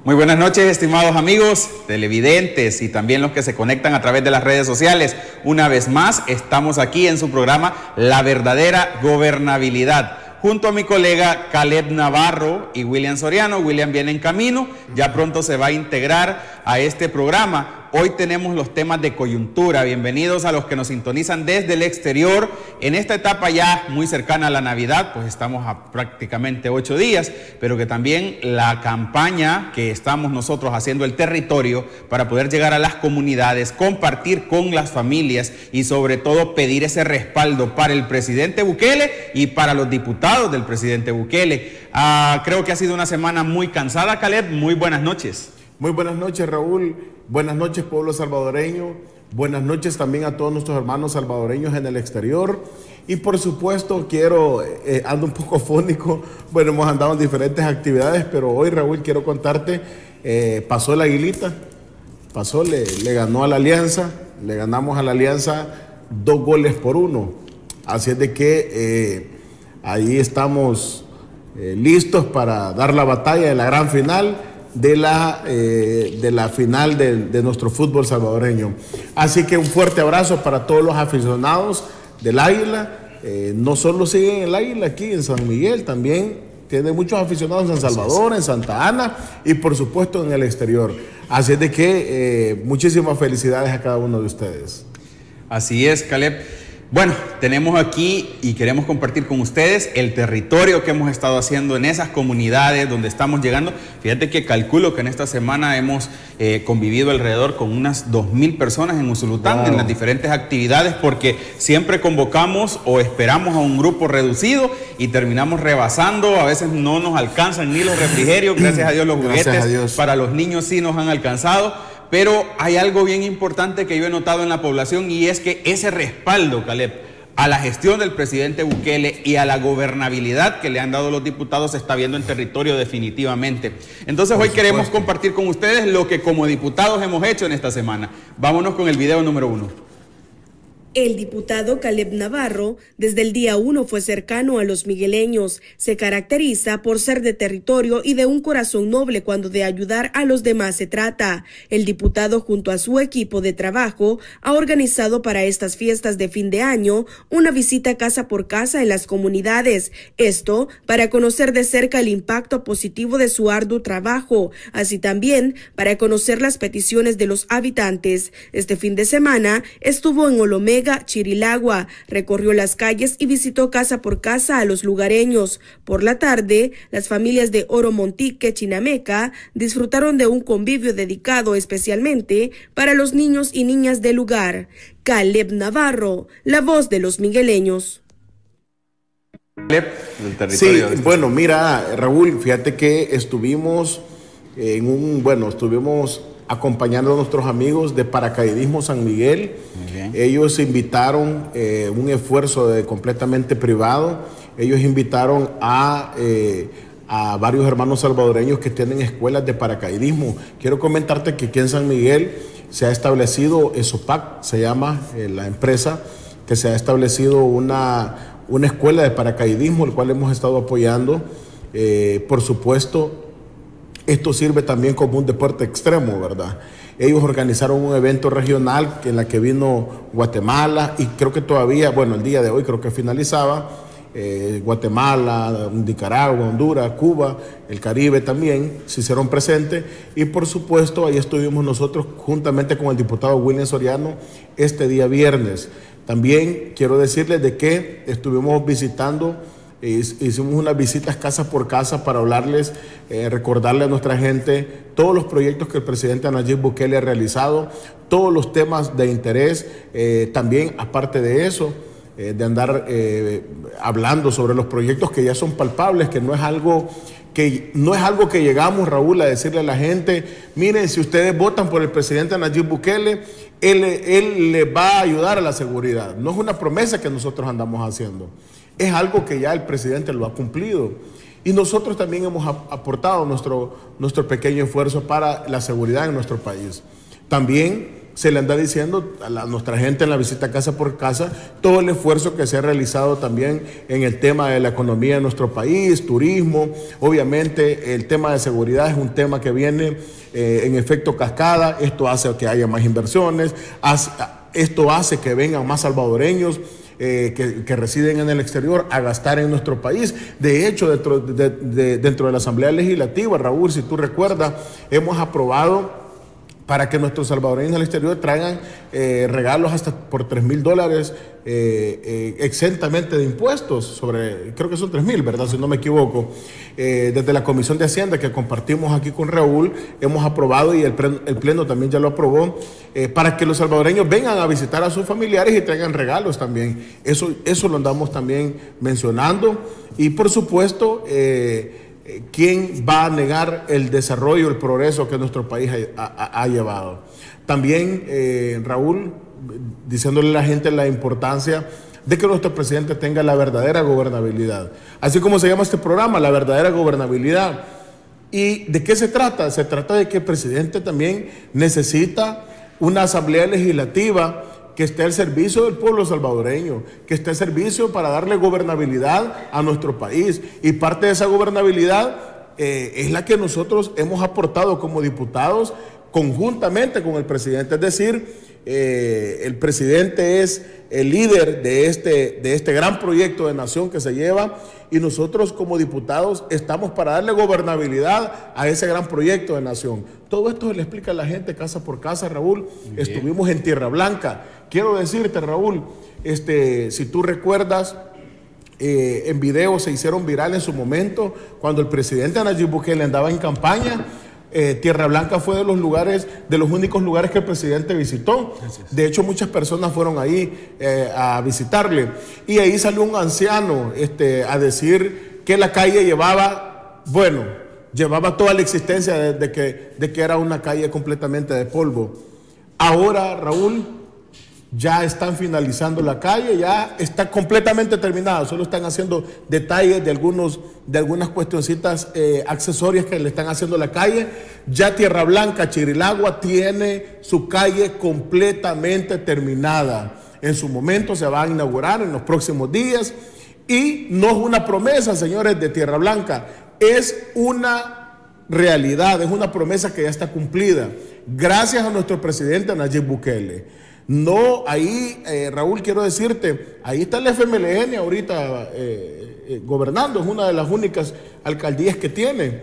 Muy buenas noches, estimados amigos, televidentes y también los que se conectan a través de las redes sociales. Una vez más, estamos aquí en su programa La Verdadera Gobernabilidad, junto a mi colega Caleb Navarro y William Soriano. William viene en camino, ya pronto se va a integrar a este programa. Hoy tenemos los temas de coyuntura. Bienvenidos a los que nos sintonizan desde el exterior. En esta etapa ya muy cercana a la Navidad, pues estamos a prácticamente 8 días, pero que también la campaña que estamos nosotros haciendo el territorio para poder llegar a las comunidades, compartir con las familias y sobre todo pedir ese respaldo para el presidente Bukele y para los diputados del presidente Bukele. Creo que ha sido una semana muy cansada, Caleb. Muy buenas noches. Muy buenas noches, Raúl. Buenas noches, pueblo salvadoreño. Buenas noches también a todos nuestros hermanos salvadoreños en el exterior. Y por supuesto, ando un poco fónico. Bueno, hemos andado en diferentes actividades, pero hoy, Raúl, quiero contarte, pasó la Aguilita, le ganó a la Alianza, le ganamos a la Alianza 2-1. Así es de que ahí estamos listos para dar la batalla en la gran final de la final de nuestro fútbol salvadoreño. Así que un fuerte abrazo para todos los aficionados del Águila. No solo siguen el Águila aquí en San Miguel, también tiene muchos aficionados en San Salvador, en Santa Ana y por supuesto en el exterior. Así es de que muchísimas felicidades a cada uno de ustedes. Así es, Caleb. Bueno, tenemos aquí y queremos compartir con ustedes el territorio que hemos estado haciendo en esas comunidades donde estamos llegando. Fíjate que calculo que en esta semana hemos convivido alrededor con unas 2,000 personas en Usulután, wow, en las diferentes actividades, porque siempre convocamos o esperamos a un grupo reducido y terminamos rebasando. A veces no nos alcanzan ni los refrigerios, gracias a Dios los juguetes para los niños sí nos han alcanzado. Pero hay algo bien importante que yo he notado en la población y es que ese respaldo, Caleb, a la gestión del presidente Bukele y a la gobernabilidad que le han dado los diputados se está viendo en territorio definitivamente. Entonces hoy queremos compartir con ustedes lo que como diputados hemos hecho en esta semana. Vámonos con el video número 1. El diputado Caleb Navarro desde el día 1 fue cercano a los migueleños. Se caracteriza por ser de territorio y de un corazón noble cuando de ayudar a los demás se trata. El diputado junto a su equipo de trabajo ha organizado para estas fiestas de fin de año una visita casa por casa en las comunidades. Esto para conocer de cerca el impacto positivo de su arduo trabajo, así también para conocer las peticiones de los habitantes. Este fin de semana estuvo en Olomega, Chirilagua, recorrió las calles y visitó casa por casa a los lugareños. Por la tarde, las familias de Oromontique, Chinameca, disfrutaron de un convivio dedicado especialmente para los niños y niñas del lugar. Caleb Navarro, la voz de los migueleños. Sí, bueno, mira, Raúl, fíjate que estuvimos acompañando a nuestros amigos de Paracaidismo San Miguel. Ellos invitaron un esfuerzo completamente privado. Ellos invitaron a varios hermanos salvadoreños que tienen escuelas de paracaidismo. Quiero comentarte que aquí en San Miguel se ha establecido ESOPAC, se llama la empresa, que se ha establecido una escuela de paracaidismo, el cual hemos estado apoyando. Por supuesto, esto sirve también como un deporte extremo, ¿verdad? Ellos organizaron un evento regional en la que vino Guatemala y creo que todavía, bueno, el día de hoy creo que finalizaba, Guatemala, Nicaragua, Honduras, Cuba, el Caribe también se hicieron presentes y por supuesto ahí estuvimos nosotros juntamente con el diputado William Soriano este día viernes. También quiero decirles de que estuvimos visitando, hicimos unas visitas casa por casa para hablarles, recordarle a nuestra gente todos los proyectos que el presidente Nayib Bukele ha realizado, todos los temas de interés, también aparte de eso, de andar hablando sobre los proyectos que ya son palpables, que no es algo que llegamos, Raúl, a decirle a la gente, miren, si ustedes votan por el presidente Nayib Bukele, él le va a ayudar a la seguridad. No es una promesa que nosotros andamos haciendo. Es algo que ya el presidente lo ha cumplido. Y nosotros también hemos aportado nuestro pequeño esfuerzo para la seguridad en nuestro país. También se le anda diciendo a nuestra gente en la visita casa por casa todo el esfuerzo que se ha realizado también en el tema de la economía de nuestro país, turismo. Obviamente el tema de seguridad es un tema que viene en efecto cascada. Esto hace que haya más inversiones, esto hace que vengan más salvadoreños que residen en el exterior a gastar en nuestro país. De hecho, dentro de la Asamblea Legislativa, Raúl, si tú recuerdas, hemos aprobado para que nuestros salvadoreños del exterior traigan regalos hasta por $3,000 exentamente de impuestos, creo que son 3,000, ¿verdad? Si no me equivoco. Desde la Comisión de Hacienda que compartimos aquí con Raúl, hemos aprobado, y el Pleno también ya lo aprobó, para que los salvadoreños vengan a visitar a sus familiares y traigan regalos también. Eso lo andamos también mencionando. Y por supuesto, ¿quién va a negar el desarrollo, el progreso que nuestro país ha llevado? También, Raúl, diciéndole a la gente la importancia de que nuestro presidente tenga la verdadera gobernabilidad. Así como se llama este programa, la verdadera gobernabilidad. ¿Y de qué se trata? Se trata de que el presidente también necesita una asamblea legislativa que esté al servicio del pueblo salvadoreño, que esté al servicio para darle gobernabilidad a nuestro país. Y parte de esa gobernabilidad es la que nosotros hemos aportado como diputados conjuntamente con el presidente. Es decir, el presidente es el líder de este gran proyecto de nación que se lleva, y nosotros como diputados estamos para darle gobernabilidad a ese gran proyecto de nación. Todo esto se le explica a la gente casa por casa, Raúl. Estuvimos en Tierra Blanca. Quiero decirte, Raúl, si tú recuerdas, en videos se hicieron virales en su momento, cuando el presidente Nayib Bukele andaba en campaña. Tierra Blanca fue de los únicos lugares que el presidente visitó. De hecho, muchas personas fueron ahí a visitarle. Y ahí salió un anciano a decir que la calle llevaba toda la existencia de que era una calle completamente de polvo. Ahora, Raúl, ya están finalizando la calle, ya está completamente terminada, solo están haciendo detalles de algunas cuestioncitas accesorias que le están haciendo a la calle. Ya Tierra Blanca, Chirilagua, tiene su calle completamente terminada. En su momento se va a inaugurar en los próximos días, y no es una promesa, señores, de Tierra Blanca, es una realidad, es una promesa que ya está cumplida, gracias a nuestro presidente Nayib Bukele. No, ahí, Raúl, quiero decirte, ahí está el FMLN ahorita gobernando, es una de las únicas alcaldías que tiene.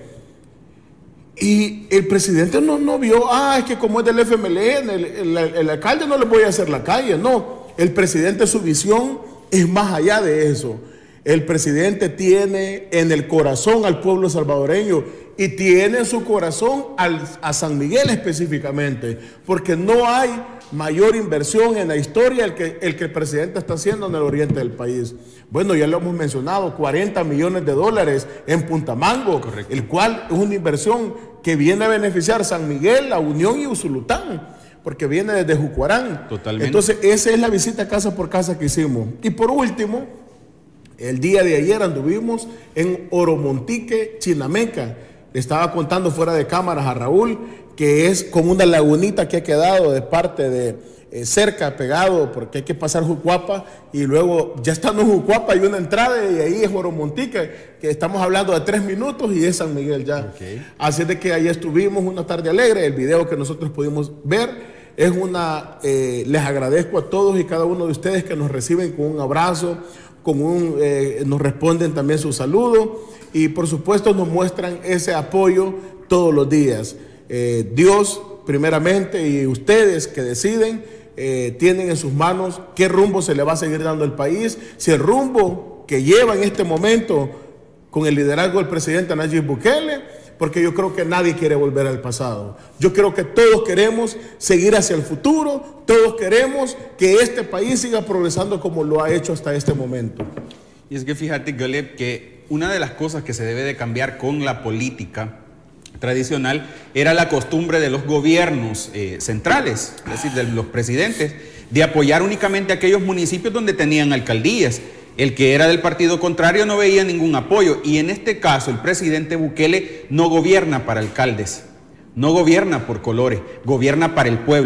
Y el presidente no vio, es que como es del FMLN, el alcalde no le voy a hacer la calle. No, el presidente, su visión es más allá de eso. El presidente tiene en el corazón al pueblo salvadoreño, y tiene en su corazón a San Miguel específicamente, porque no hay mayor inversión en la historia el que el presidente está haciendo en el oriente del país. Bueno, ya lo hemos mencionado, $40 millones en Puntamango, correcto, el cual es una inversión que viene a beneficiar San Miguel, La Unión y Usulután, porque viene desde Jucuarán. Totalmente. Entonces, esa es la visita casa por casa que hicimos. Y por último, el día de ayer anduvimos en Oromontique, Chinameca. Le estaba contando fuera de cámaras a Raúl que es como una lagunita que ha quedado de parte de cerca, pegado, porque hay que pasar Jucuapa, y luego ya estando en Jucuapa hay una entrada, y ahí es Oromontique, que estamos hablando de 3 minutos, y es San Miguel ya. Okay. Así de que ahí estuvimos una tarde alegre. El video que nosotros pudimos ver es les agradezco a todos y cada uno de ustedes que nos reciben con un abrazo, nos responden también su saludo, y por supuesto nos muestran ese apoyo todos los días. Dios primeramente, y ustedes que deciden, tienen en sus manos qué rumbo se le va a seguir dando al país. Si el rumbo que lleva en este momento con el liderazgo del presidente Nayib Bukele, porque yo creo que nadie quiere volver al pasado. Yo creo que todos queremos seguir hacia el futuro, todos queremos que este país siga progresando como lo ha hecho hasta este momento. Y es que fíjate, Caleb, que una de las cosas que se debe de cambiar con la política tradicional era la costumbre de los gobiernos centrales, es decir, de los presidentes, de apoyar únicamente a aquellos municipios donde tenían alcaldías. El que era del partido contrario no veía ningún apoyo, y en este caso el presidente Bukele no gobierna para alcaldes, no gobierna por colores, gobierna para el pueblo.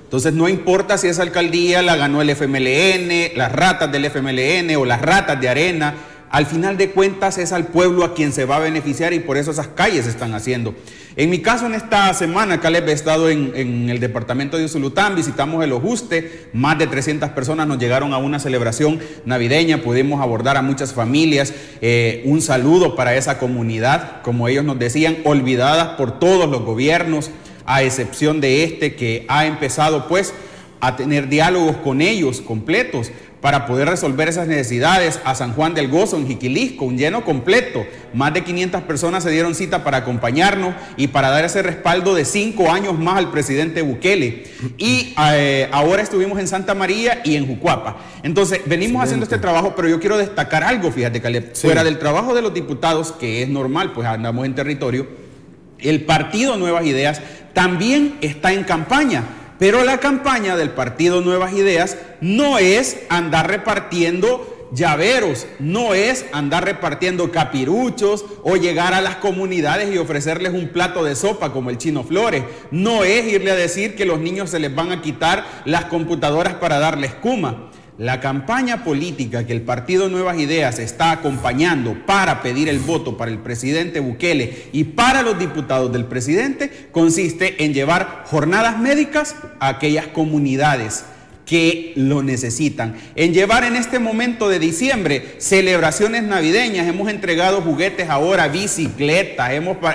Entonces no importa si esa alcaldía la ganó el FMLN, las ratas del FMLN o las ratas de Arena, al final de cuentas es al pueblo a quien se va a beneficiar y por eso esas calles se están haciendo. En mi caso, en esta semana, Caleb, he estado en el departamento de Usulután, visitamos el Ojuste, más de 300 personas nos llegaron a una celebración navideña, pudimos abordar a muchas familias, un saludo para esa comunidad, como ellos nos decían, olvidadas por todos los gobiernos, a excepción de este que ha empezado pues a tener diálogos con ellos completos, para poder resolver esas necesidades. A San Juan del Gozo, en Jiquilisco, un lleno completo. Más de 500 personas se dieron cita para acompañarnos y para dar ese respaldo de 5 años más al presidente Bukele. Y ahora estuvimos en Santa María y en Jucuapa. Entonces, venimos haciendo este trabajo, pero yo quiero destacar algo, fíjate, Caleb. Sí. Fuera del trabajo de los diputados, que es normal, pues andamos en territorio, el partido Nuevas Ideas también está en campaña. Pero la campaña del partido Nuevas Ideas no es andar repartiendo llaveros, no es andar repartiendo capiruchos o llegar a las comunidades y ofrecerles un plato de sopa como el Chino Flores, no es irle a decir que los niños se les van a quitar las computadoras para darles cuma. La campaña política que el partido Nuevas Ideas está acompañando para pedir el voto para el presidente Bukele y para los diputados del presidente consiste en llevar jornadas médicas a aquellas comunidades que lo necesitan, en llevar en este momento de diciembre celebraciones navideñas. Hemos entregado juguetes ahora, bicicletas,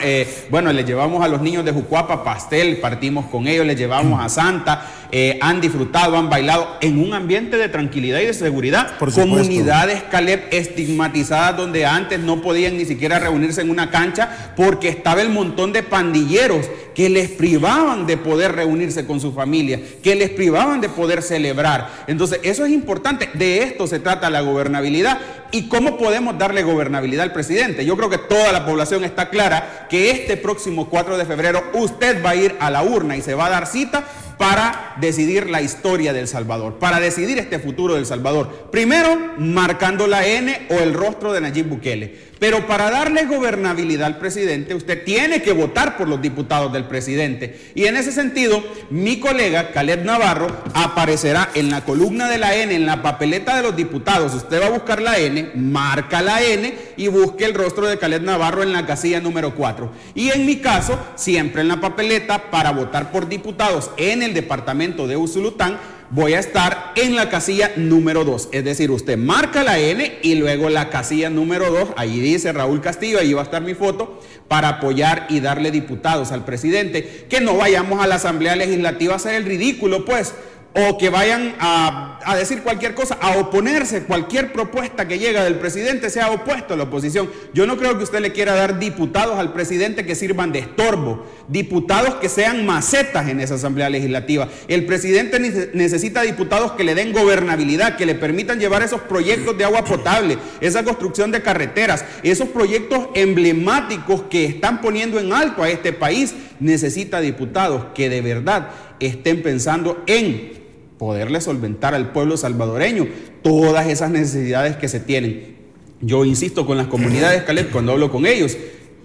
les llevamos a los niños de Jucuapa pastel, partimos con ellos, les llevamos a Santa, han disfrutado, han bailado en un ambiente de tranquilidad y de seguridad. Por supuesto. Comunidades, Caleb, estigmatizadas donde antes no podían ni siquiera reunirse en una cancha porque estaba el montón de pandilleros que les privaban de poder reunirse con su familia, que les privaban de poder celebrar. Entonces, eso es importante. De esto se trata la gobernabilidad. ¿Y cómo podemos darle gobernabilidad al presidente? Yo creo que toda la población está clara que este próximo 4 de febrero usted va a ir a la urna y se va a dar cita para decidir la historia del Salvador, para decidir este futuro del Salvador. Primero, marcando la N o el rostro de Nayib Bukele. Pero para darle gobernabilidad al presidente, usted tiene que votar por los diputados del presidente. Y en ese sentido, mi colega Caleb Navarro aparecerá en la columna de la N, en la papeleta de los diputados. Usted va a buscar la N, marca la N y busque el rostro de Caleb Navarro en la casilla número 4. Y en mi caso, siempre en la papeleta, para votar por diputados en el departamento de Usulután, voy a estar en la casilla número 2, es decir, usted marca la N y luego la casilla número 2, allí dice Raúl Castillo, allí va a estar mi foto, para apoyar y darle diputados al presidente, que no vayamos a la Asamblea Legislativa a hacer el ridículo, pues, o que vayan a decir cualquier cosa, a oponerse, cualquier propuesta que llega del presidente sea opuesto a la oposición. Yo no creo que usted le quiera dar diputados al presidente que sirvan de estorbo, diputados que sean macetas en esa Asamblea Legislativa. El presidente necesita diputados que le den gobernabilidad, que le permitan llevar esos proyectos de agua potable, esa construcción de carreteras, esos proyectos emblemáticos que están poniendo en alto a este país. Necesita diputados que de verdad estén pensando en poderle solventar al pueblo salvadoreño todas esas necesidades que se tienen. Yo insisto con las comunidades, Caleb, cuando hablo con ellos,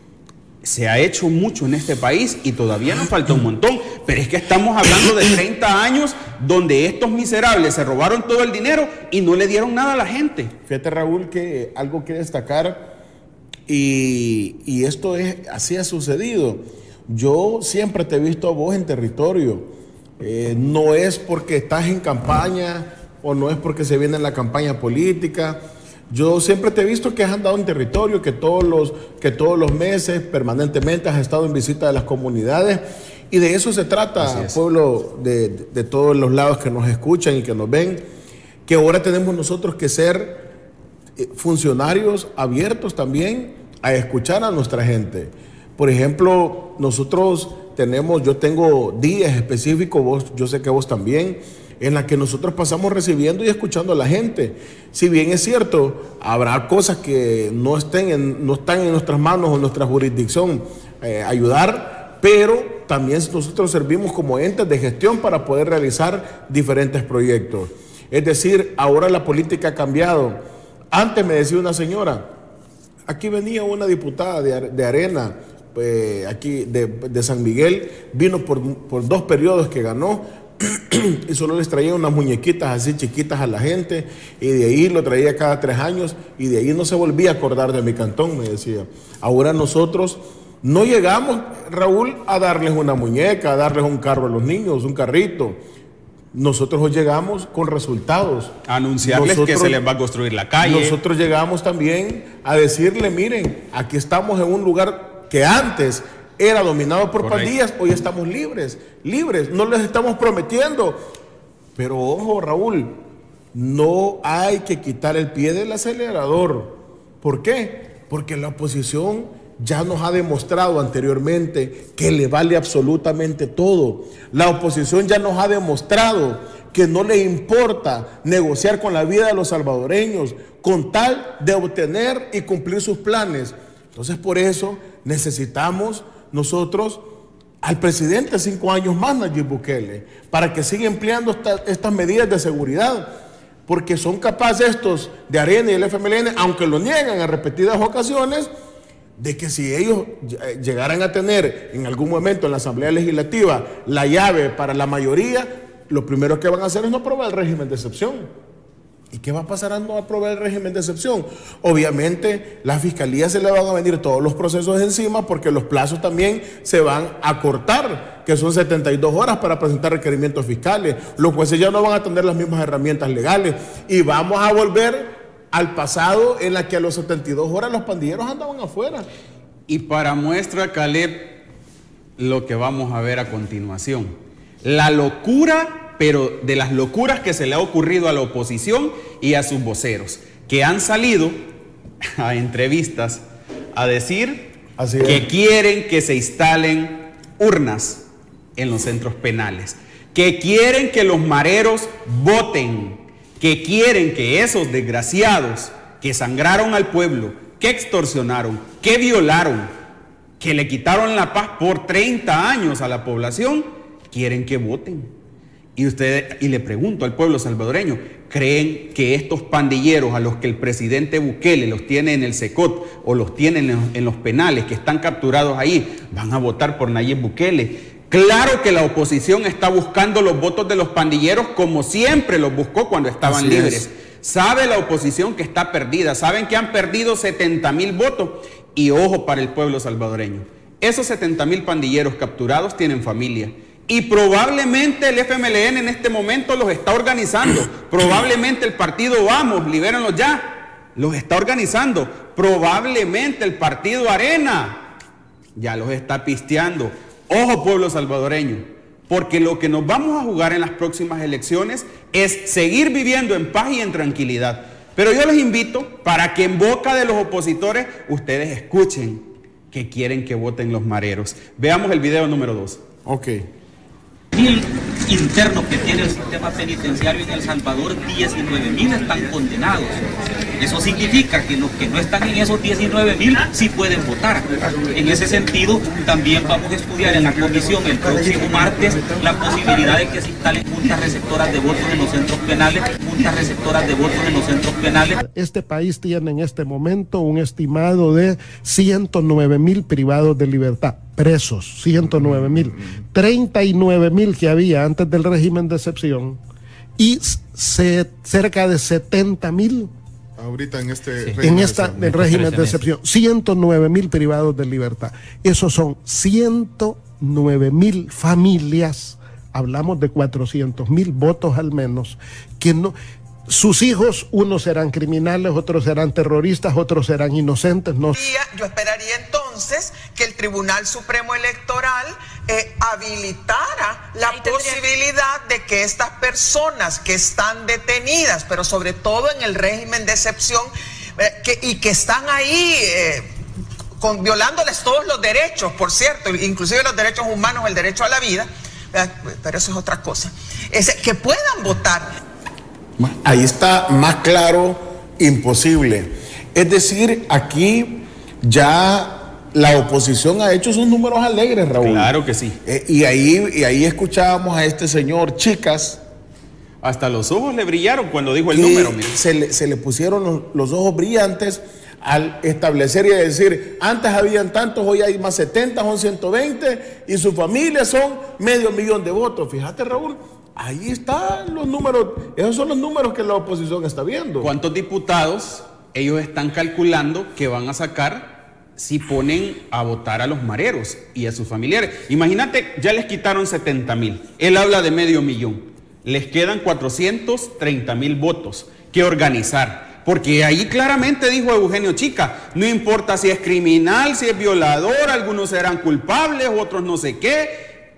se ha hecho mucho en este país y todavía nos falta un montón, pero es que estamos hablando de 30 años donde estos miserables se robaron todo el dinero y no le dieron nada a la gente. Fíjate, Raúl, que algo que destacar, y esto así ha sucedido. Yo siempre te he visto a vos en territorio. No es porque estás en campaña o no es porque se viene en la campaña política. Yo siempre te he visto que has andado en territorio, que todos los meses permanentemente has estado en visita de las comunidades, y de eso se trata, pueblo de todos los lados que nos escuchan y que nos ven, que ahora tenemos nosotros que ser funcionarios abiertos también a escuchar a nuestra gente. Por ejemplo, yo tengo días específicos, yo sé que vos también, en la que nosotros pasamos recibiendo y escuchando a la gente. Si bien es cierto, habrá cosas que no están en nuestras manos o en nuestra jurisdicción ayudar, pero también nosotros servimos como entes de gestión para poder realizar diferentes proyectos. Es decir, ahora la política ha cambiado. Antes me decía una señora, aquí venía una diputada de Arena, aquí de San Miguel, vino por 2 periodos que ganó, y solo les traía unas muñequitas así chiquitas a la gente, y de ahí lo traía cada 3 años, y de ahí no se volvía a acordar de mi cantón, me decía. Ahora nosotros no llegamos, Raúl, a darles una muñeca, a darles un carro a los niños, un carrito. Nosotros hoy llegamos con resultados. A anunciarles que se les va a construir la calle. Nosotros llegamos también a decirle, miren, aquí estamos en un lugar que antes era dominado por pandillas, hoy estamos libres, no les estamos prometiendo. Pero ojo, Raúl, no hay que quitar el pie del acelerador. ¿Por qué? Porque la oposición ya nos ha demostrado anteriormente que le vale absolutamente todo. La oposición ya nos ha demostrado que no le importa negociar con la vida de los salvadoreños con tal de obtener y cumplir sus planes. Entonces, por eso necesitamos nosotros al presidente 5 años más, Nayib Bukele, para que siga empleando estas medidas de seguridad, porque son capaces estos de Arena y el FMLN, aunque lo niegan en repetidas ocasiones, de que si ellos llegaran a tener en algún momento en la Asamblea Legislativa la llave para la mayoría, lo primero que van a hacer es no aprobar el régimen de excepción. ¿Y qué va a pasar a no aprobar el régimen de excepción? Obviamente, la Fiscalía se le van a venir todos los procesos encima porque los plazos también se van a cortar, que son 72 horas para presentar requerimientos fiscales. Los jueces ya no van a tener las mismas herramientas legales y vamos a volver al pasado en la que a los 72 horas los pandilleros andaban afuera. Y para muestra, Caleb, lo que vamos a ver a continuación. La locura, pero de las locuras que se le ha ocurrido a la oposición y a sus voceros, que han salido a entrevistas a decir que quieren que se instalen urnas en los centros penales, que quieren que los mareros voten, que quieren que esos desgraciados que sangraron al pueblo, que extorsionaron, que violaron, que le quitaron la paz por 30 años a la población, quieren que voten. Y le pregunto al pueblo salvadoreño, ¿creen que estos pandilleros a los que el presidente Bukele los tiene en el SECOT o los tiene en los penales, que están capturados ahí, van a votar por Nayib Bukele? Claro que la oposición está buscando los votos de los pandilleros como siempre los buscó cuando estaban libres. Sabe la oposición que está perdida, saben que han perdido 70,000 votos. Y ojo para el pueblo salvadoreño, esos 70,000 pandilleros capturados tienen familia. Y probablemente el FMLN en este momento los está organizando. Probablemente el partido Vamos, libérenlos ya, los está organizando. Probablemente el partido Arena ya los está pisteando. Ojo, pueblo salvadoreño, porque lo que nos vamos a jugar en las próximas elecciones es seguir viviendo en paz y en tranquilidad. Pero yo les invito para que en boca de los opositores ustedes escuchen que quieren que voten los mareros. Veamos el video número 2. Ok. Internos que tiene el sistema penitenciario en El Salvador, 19,000 están condenados. Eso significa que los que no están en esos 19,000 sí pueden votar. En ese sentido, también vamos a estudiar en la comisión el próximo martes la posibilidad de que se instalen juntas receptoras de votos en los centros penales, Este país tiene en este momento un estimado de 109,000 privados de libertad, presos, 109,000, 39,000 que había antes del régimen de excepción y cerca de 70,000 ahorita en este régimen de excepción, 109,000 privados de libertad. Esos son 109,000 familias, hablamos de 400,000 votos al menos, que no, sus hijos, unos serán criminales, otros serán terroristas, otros serán inocentes. No. Yo esperaría entonces que el Tribunal Supremo Electoral habilitara la posibilidad de que estas personas que están detenidas, pero sobre todo en el régimen de excepción, y que están ahí violándoles todos los derechos, por cierto, inclusive los derechos humanos, el derecho a la vida, pero eso es otra cosa, que puedan votar. Ahí está más claro, imposible. Es decir, aquí ya la oposición ha hecho sus números alegres, Raúl. Claro que sí. Y ahí escuchábamos a este señor, chicas. Hasta los ojos le brillaron cuando dijo el número. Se le pusieron los ojos brillantes al establecer y decir, antes habían tantos, hoy hay más 70, son 120, y su familia son 500,000 de votos. Fíjate, Raúl, Ahí están los números, esos son los números que la oposición está viendo. ¿Cuántos diputados ellos están calculando que van a sacar si ponen a votar a los mareros y a sus familiares? Imagínate, ya les quitaron 70,000, él habla de 500,000, les quedan 430,000 votos que organizar, porque ahí claramente dijo Eugenio Chica, no importa si es criminal, si es violador, algunos serán culpables, otros no sé qué,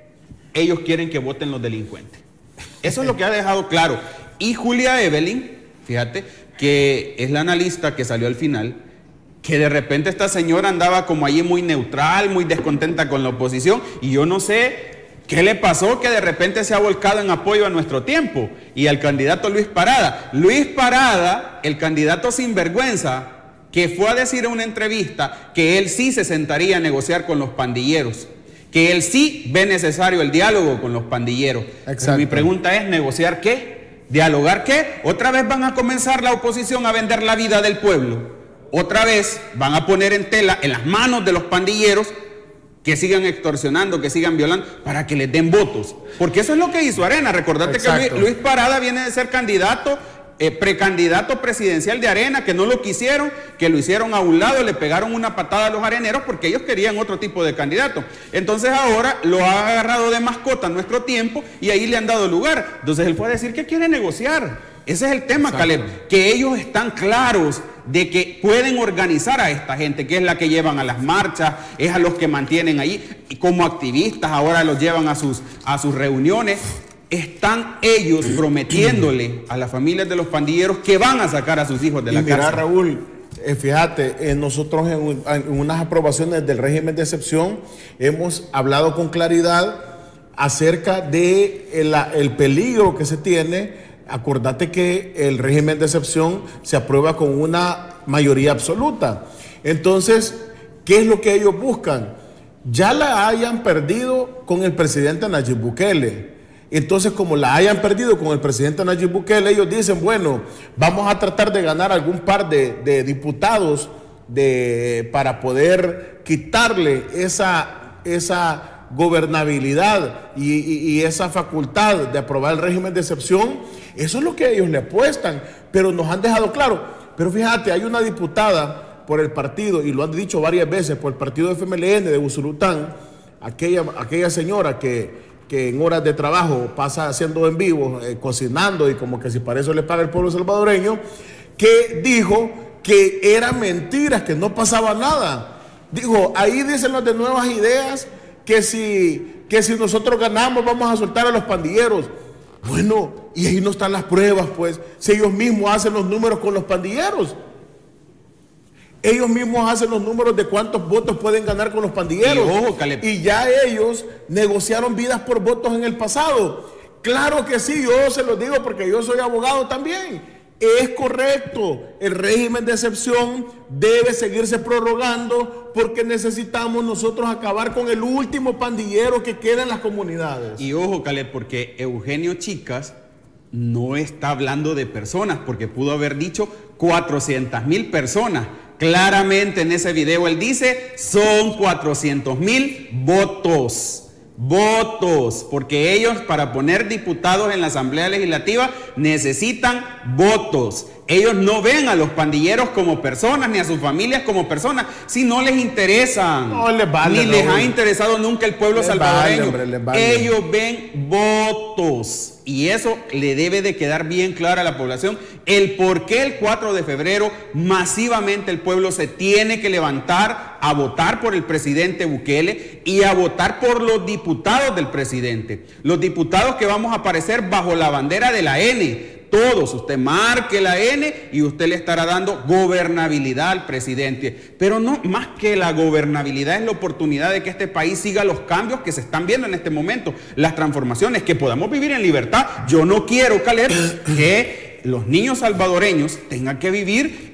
ellos quieren que voten los delincuentes. Eso es lo que ha dejado claro. Y Julia Evelyn, fíjate, que es la analista que salió al final, que de repente esta señora andaba como allí muy neutral, muy descontenta con la oposición, y yo no sé qué le pasó, que de repente se ha volcado en apoyo a Nuestro Tiempo y al candidato Luis Parada. Luis Parada, el candidato sinvergüenza, que fue a decir en una entrevista que él sí se sentaría a negociar con los pandilleros, que él sí ve necesario el diálogo con los pandilleros. Mi pregunta es, ¿negociar qué? ¿Dialogar qué? ¿Otra vez van a comenzar la oposición a vender la vida del pueblo? ¿Otra vez van a poner en tela, en las manos de los pandilleros, que sigan extorsionando, que sigan violando, para que les den votos? Porque eso es lo que hizo Arena. Recordate que Luis Parada viene de ser candidato, precandidato presidencial de Arena, que no lo quisieron, que lo hicieron a un lado, le pegaron una patada a los areneros porque ellos querían otro tipo de candidato. Entonces ahora lo ha agarrado de mascota a Nuestro Tiempo y ahí le han dado lugar. Entonces él puede decir que quiere negociar. Ese es el tema, Caleb, que ellos están claros de que pueden organizar a esta gente, que es la que llevan a las marchas, es a los que mantienen ahí, y como activistas ahora los llevan a sus reuniones. Están ellos prometiéndole a las familias de los pandilleros que van a sacar a sus hijos de la cárcel. Mira, Raúl, fíjate, nosotros en unas aprobaciones del régimen de excepción hemos hablado con claridad acerca de el peligro que se tiene. Acordate que el régimen de excepción se aprueba con una mayoría absoluta. Entonces, ¿qué es lo que ellos buscan? Ya la hayan perdido con el presidente Nayib Bukele. Entonces, como la hayan perdido con el presidente Nayib Bukele, ellos dicen, bueno, vamos a tratar de ganar algún par de diputados para poder quitarle esa gobernabilidad y esa facultad de aprobar el régimen de excepción. Eso es lo que ellos le apuestan, pero nos han dejado claro. Pero fíjate, hay una diputada por el partido, y lo han dicho varias veces, por el partido de FMLN de Usulután, aquella señora que en horas de trabajo pasa haciendo en vivo, cocinando, y como que si para eso le paga el pueblo salvadoreño, que dijo que eran mentiras, que no pasaba nada. Dijo, ahí dicen los de Nuevas Ideas que si nosotros ganamos vamos a soltar a los pandilleros. Bueno, y ahí no están las pruebas, pues, si ellos mismos hacen los números con los pandilleros. Ellos mismos hacen los números de cuántos votos pueden ganar con los pandilleros. Y ya ellos negociaron vidas por votos en el pasado. Claro que sí, yo se los digo porque yo soy abogado también. Es correcto, el régimen de excepción debe seguirse prorrogando porque necesitamos nosotros acabar con el último pandillero que queda en las comunidades. Y ojo, Caleb, porque Eugenio Chicas no está hablando de personas, porque pudo haber dicho 400,000 personas. Claramente en ese video él dice, son 400,000 votos. Votos, porque ellos para poner diputados en la Asamblea Legislativa necesitan votos. Ellos no ven a los pandilleros como personas, ni a sus familias como personas, si no les interesan. No les vale, ni les ha interesado nunca el pueblo salvadoreño. Vale. Ellos ven votos. Y eso le debe de quedar bien claro a la población, el por qué el 4 de febrero masivamente el pueblo se tiene que levantar a votar por el presidente Bukele y a votar por los diputados del presidente. Los diputados que vamos a aparecer bajo la bandera de la N. Todos, usted marque la N y usted le estará dando gobernabilidad al presidente. Pero no, más que la gobernabilidad es la oportunidad de que este país siga los cambios que se están viendo en este momento, las transformaciones, que podamos vivir en libertad. Yo no quiero, Caleb, que los niños salvadoreños tengan que vivir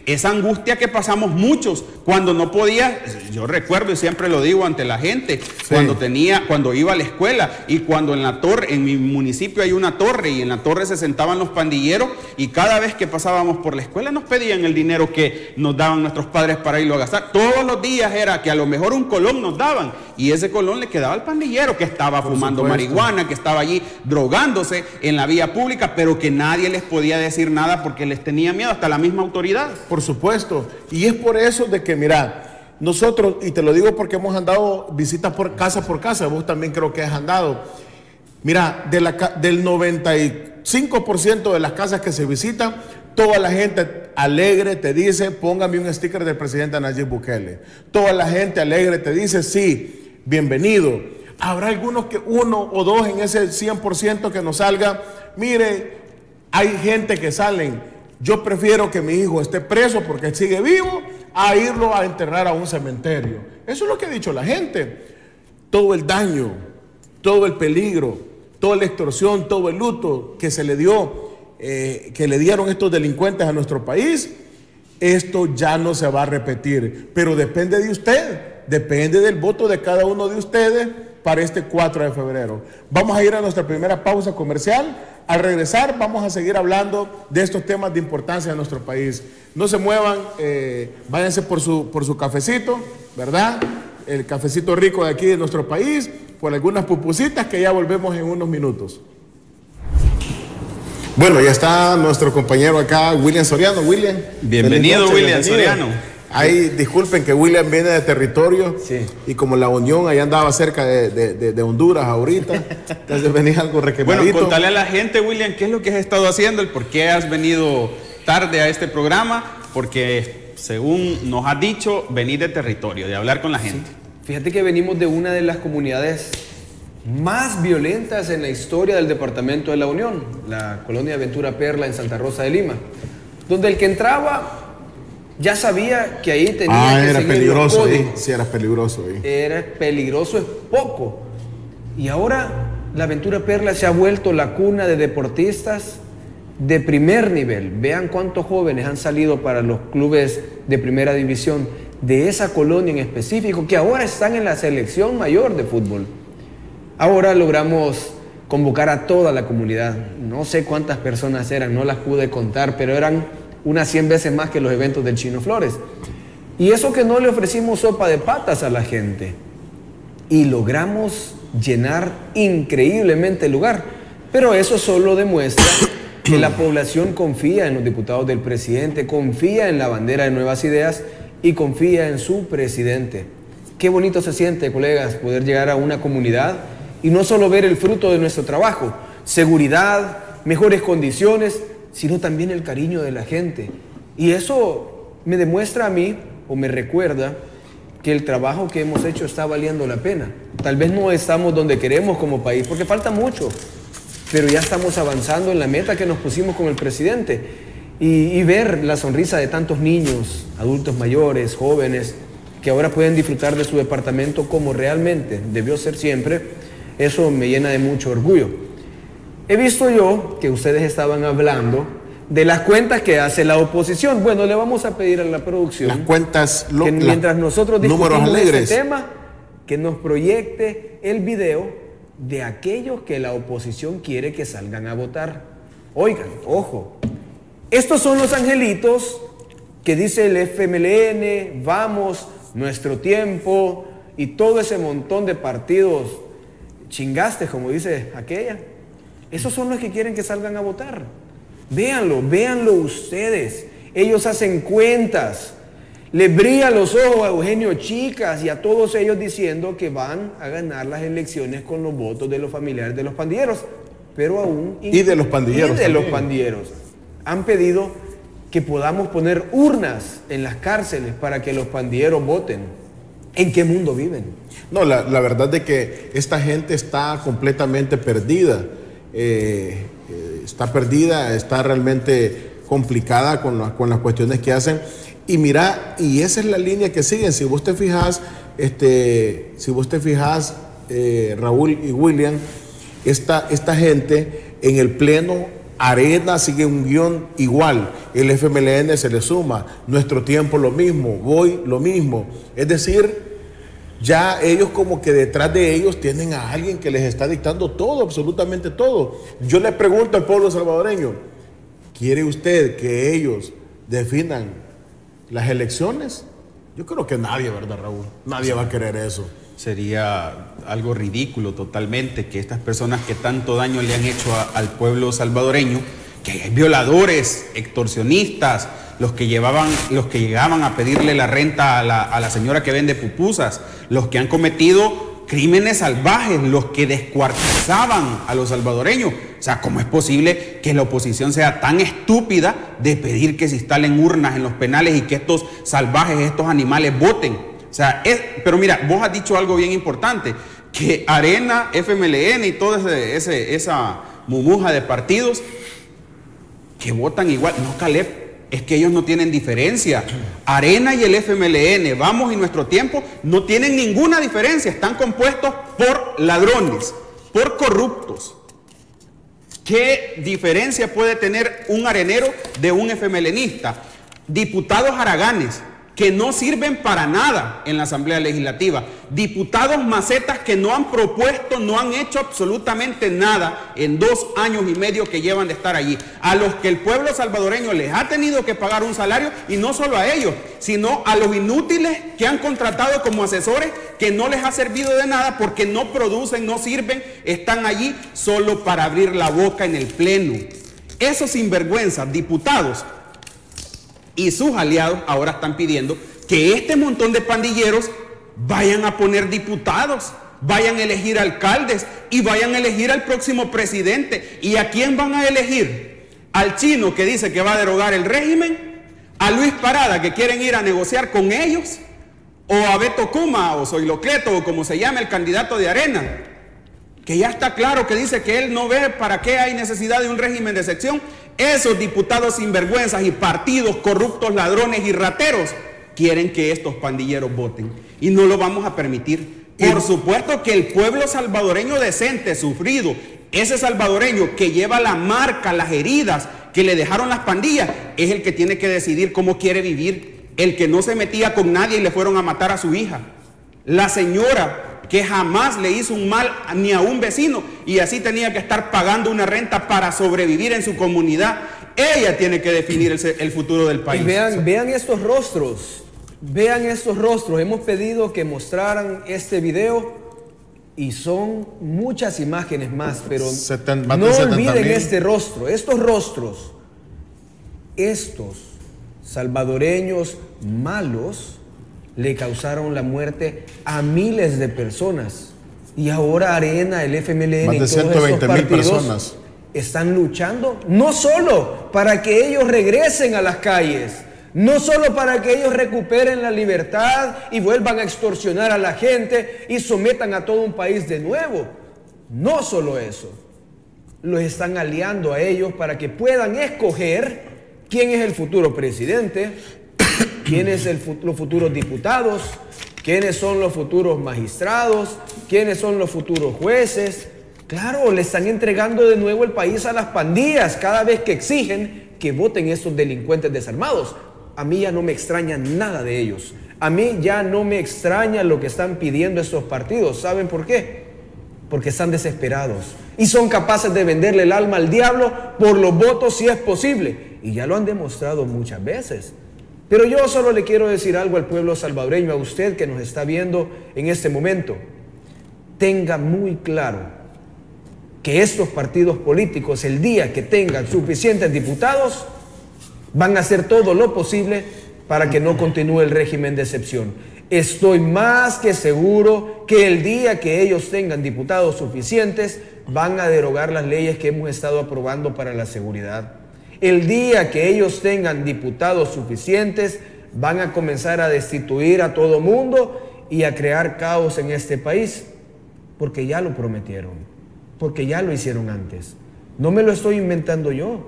esa angustia que pasamos muchos cuando no podía, yo recuerdo y siempre lo digo ante la gente, cuando iba a la escuela y cuando en la torre, en mi municipio hay una torre y en la torre se sentaban los pandilleros y cada vez que pasábamos por la escuela nos pedían el dinero que nos daban nuestros padres para irlo a gastar. Todos los días era que a lo mejor un colón nos daban y ese colón le quedaba al pandillero que estaba fumando marihuana, que estaba allí drogándose en la vía pública, pero que nadie les podía decir nada porque les tenía miedo, hasta la misma autoridad. Por supuesto, y es por eso de que, mira, nosotros, y te lo digo porque hemos andado visitas por casa, vos también creo que has andado, mira, del 95% de las casas que se visitan, toda la gente alegre te dice, póngame un sticker del presidente Nayib Bukele. Toda la gente alegre te dice, sí, bienvenido. Habrá algunos que uno o dos en ese 100% que nos salga, mire, hay gente que salen. Yo prefiero que mi hijo esté preso porque sigue vivo a irlo a enterrar a un cementerio. Eso es lo que ha dicho la gente. Todo el daño, todo el peligro, toda la extorsión, todo el luto que se le dio, que le dieron estos delincuentes a nuestro país, esto ya no se va a repetir. Pero depende de usted, depende del voto de cada uno de ustedes para este 4 de febrero. Vamos a ir a nuestra primera pausa comercial. Al regresar vamos a seguir hablando de estos temas de importancia de nuestro país. No se muevan, váyanse por su cafecito, ¿verdad? El cafecito rico de aquí de nuestro país, por algunas pupusitas que ya volvemos en unos minutos. Bueno, ya está nuestro compañero acá, William Soriano. William. Bienvenido, William Soriano. Ahí, disculpen que William viene de territorio, sí, y como la Unión ahí andaba cerca de Honduras ahorita, entonces venía algo requemadito. Bueno, contale a la gente, William, ¿qué es lo que has estado haciendo? ¿El por qué has venido tarde a este programa? Porque, según nos has dicho, venís de territorio, de hablar con la gente. Sí. Fíjate que venimos de una de las comunidades más violentas en la historia del departamento de la Unión, la colonia Ventura Perla en Santa Rosa de Lima, donde el que entraba ya sabía que ahí tenía que era seguir peligroso los códigos. ahí. Sí, era peligroso ahí. Era peligroso, es poco. Y ahora la Ventura Perla se ha vuelto la cuna de deportistas de primer nivel. Vean cuántos jóvenes han salido para los clubes de primera división de esa colonia en específico, que ahora están en la selección mayor de fútbol. Ahora logramos convocar a toda la comunidad. No sé cuántas personas eran, no las pude contar, pero eran unas 100 veces más que los eventos del Chino Flores. Y eso que no le ofrecimos sopa de patas a la gente. Y logramos llenar increíblemente el lugar. Pero eso solo demuestra que la población confía en los diputados del presidente, confía en la bandera de Nuevas Ideas y confía en su presidente. Qué bonito se siente, colegas, poder llegar a una comunidad y no solo ver el fruto de nuestro trabajo, seguridad, mejores condiciones, sino también el cariño de la gente. Y eso me demuestra a mí, o me recuerda, que el trabajo que hemos hecho está valiendo la pena. Tal vez no estamos donde queremos como país, porque falta mucho, pero ya estamos avanzando en la meta que nos pusimos con el presidente. Y ver la sonrisa de tantos niños, adultos mayores, jóvenes, que ahora pueden disfrutar de su departamento como realmente debió ser siempre, eso me llena de mucho orgullo. He visto yo que ustedes estaban hablando de las cuentas que hace la oposición. Bueno, le vamos a pedir a la producción las cuentas, que mientras nosotros discutimos este tema, que nos proyecte el video de aquellos que la oposición quiere que salgan a votar. Oigan, ojo, estos son los angelitos que dice el FMLN, Vamos, Nuestro Tiempo y todo ese montón de partidos chingastes, como dice aquella. Esos son los que quieren que salgan a votar. Véanlo, véanlo ustedes. Ellos hacen cuentas. Le brillan los ojos a Eugenio Chicas y a todos ellos diciendo que van a ganar las elecciones con los votos de los familiares de los pandilleros. Pero aún... Y de los pandilleros. Y de los pandilleros. Han pedido que podamos poner urnas en las cárceles para que los pandilleros voten. ¿En qué mundo viven? No, la verdad es que esta gente está completamente perdida. Está perdida, está realmente complicada con las cuestiones que hacen. Y mira, y esa es la línea que siguen. Si vos te fijas, Raúl y William, esta gente en el pleno Arena sigue un guión igual, el FMLN se le suma, Nuestro Tiempo lo mismo, Voy lo mismo. Es decir, ya ellos como que detrás de ellos tienen a alguien que les está dictando todo, absolutamente todo. Yo le pregunto al pueblo salvadoreño, ¿quiere usted que ellos definan las elecciones? Yo creo que nadie, ¿verdad, Raúl? Nadie va a querer eso. Sería algo ridículo totalmente que estas personas que tanto daño le han hecho al pueblo salvadoreño, que hay violadores, extorsionistas, los que llegaban a pedirle la renta a la señora que vende pupusas, los que han cometido crímenes salvajes, los que descuartizaban a los salvadoreños. O sea, ¿cómo es posible que la oposición sea tan estúpida de pedir que se instalen urnas en los penales y que estos salvajes, estos animales voten? O sea, pero mira, vos has dicho algo bien importante, que Arena, FMLN y toda esa mumuja de partidos que votan igual. No, Caleb, es que ellos no tienen diferencia. Arena y el FMLN, Vamos y Nuestro Tiempo, no tienen ninguna diferencia. Están compuestos por ladrones, por corruptos. ¿Qué diferencia puede tener un arenero de un FMLNista? Diputados haraganes que no sirven para nada en la Asamblea Legislativa, diputados macetas que no han propuesto, no han hecho absolutamente nada en 2 años y medio que llevan de estar allí, a los que el pueblo salvadoreño les ha tenido que pagar un salario, y no solo a ellos, sino a los inútiles que han contratado como asesores, que no les ha servido de nada porque no producen, no sirven, están allí solo para abrir la boca en el pleno. Esos sinvergüenzas, diputados y sus aliados ahora están pidiendo que este montón de pandilleros vayan a poner diputados, vayan a elegir alcaldes y vayan a elegir al próximo presidente. ¿Y a quién van a elegir? ¿Al chino que dice que va a derogar el régimen? ¿A Luis Parada que quieren ir a negociar con ellos? ¿O a Beto Kuma o Zoilocleto o como se llama el candidato de Arena, que ya está claro que dice que él no ve para qué hay necesidad de un régimen de excepción? Esos diputados sinvergüenzas y partidos corruptos, ladrones y rateros quieren que estos pandilleros voten, y no lo vamos a permitir. Por supuesto que el pueblo salvadoreño decente, sufrido, ese salvadoreño que lleva la marca, las heridas que le dejaron las pandillas, es el que tiene que decidir cómo quiere vivir. El que no se metía con nadie y le fueron a matar a su hija, la señora que jamás le hizo un mal ni a un vecino y así tenía que estar pagando una renta para sobrevivir en su comunidad. Ella tiene que definir el futuro del país. Y vean estos rostros, vean estos rostros. Hemos pedido que mostraran este video y son muchas imágenes más, pero no olviden este rostro, estos rostros, estos salvadoreños malos le causaron la muerte a miles de personas. Y ahora Arena, el FMLN y todos esos partidos están luchando no solo para que ellos regresen a las calles, no solo para que ellos recuperen la libertad y vuelvan a extorsionar a la gente y sometan a todo un país de nuevo. No solo eso, los están aliando a ellos para que puedan escoger quién es el futuro presidente, quiénes son los futuros diputados, quiénes son los futuros magistrados, quiénes son los futuros jueces. Claro, le están entregando de nuevo el país a las pandillas cada vez que exigen que voten estos delincuentes desarmados. A mí ya no me extraña nada de ellos. A mí ya no me extraña lo que están pidiendo estos partidos. ¿Saben por qué? Porque están desesperados y son capaces de venderle el alma al diablo por los votos si es posible. Y ya lo han demostrado muchas veces. Pero yo solo le quiero decir algo al pueblo salvadoreño, a usted que nos está viendo en este momento. Tenga muy claro que estos partidos políticos, el día que tengan suficientes diputados, van a hacer todo lo posible para que no continúe el régimen de excepción. Estoy más que seguro que el día que ellos tengan diputados suficientes, van a derogar las leyes que hemos estado aprobando para la seguridad. El día que ellos tengan diputados suficientes, van a comenzar a destituir a todo mundo y a crear caos en este país, porque ya lo prometieron, porque ya lo hicieron antes. No me lo estoy inventando yo.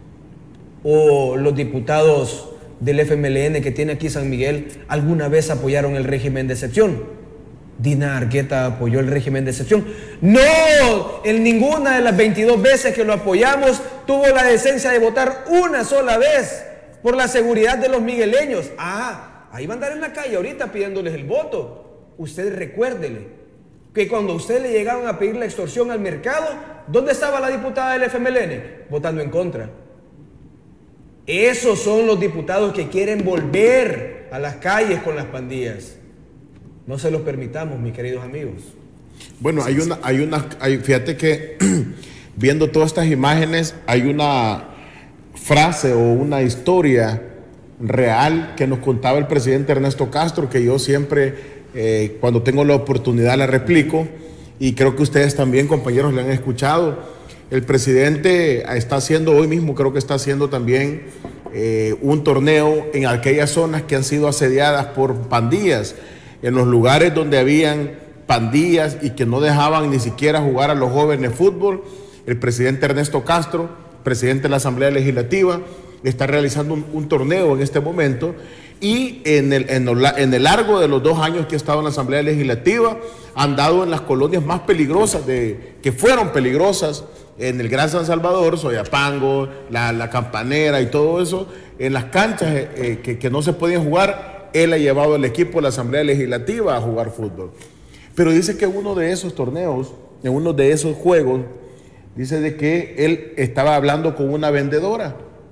O los diputados del FMLN que tiene aquí San Miguel alguna vez apoyaron el régimen de excepción. Dina Argueta apoyó el régimen de excepción. No, en ninguna de las 22 veces que lo apoyamos tuvo la decencia de votar una sola vez por la seguridad de los migueleños. Ahí va a andar en la calle ahorita pidiéndoles el voto. Usted recuérdele que cuando a usted le llegaron a pedir la extorsión al mercado, ¿dónde estaba la diputada del FMLN? Votando en contra. Esos son los diputados que quieren volver a las calles con las pandillas. No se los permitamos, mis queridos amigos. Bueno, fíjate que viendo todas estas imágenes, hay una frase o una historia real que nos contaba el presidente Ernesto Castro, que yo siempre, cuando tengo la oportunidad, la replico, y creo que ustedes también, compañeros, le han escuchado. El presidente está haciendo, hoy mismo creo que está haciendo también un torneo en aquellas zonas que han sido asediadas por pandillas, en los lugares donde habían pandillas y que no dejaban ni siquiera jugar a los jóvenes fútbol. El presidente Ernesto Castro, presidente de la Asamblea Legislativa, está realizando un torneo en este momento, y en el largo de los 2 años que ha estado en la Asamblea Legislativa, han dado en las colonias más peligrosas, que fueron peligrosas, en el Gran San Salvador, Soyapango, la Campanera y todo eso, en las canchas que no se podían jugar. Él ha llevado el equipo de la Asamblea Legislativa a jugar fútbol. Pero dice que en uno de esos torneos, en uno de esos juegos, dice de que él estaba hablando con una vendedora,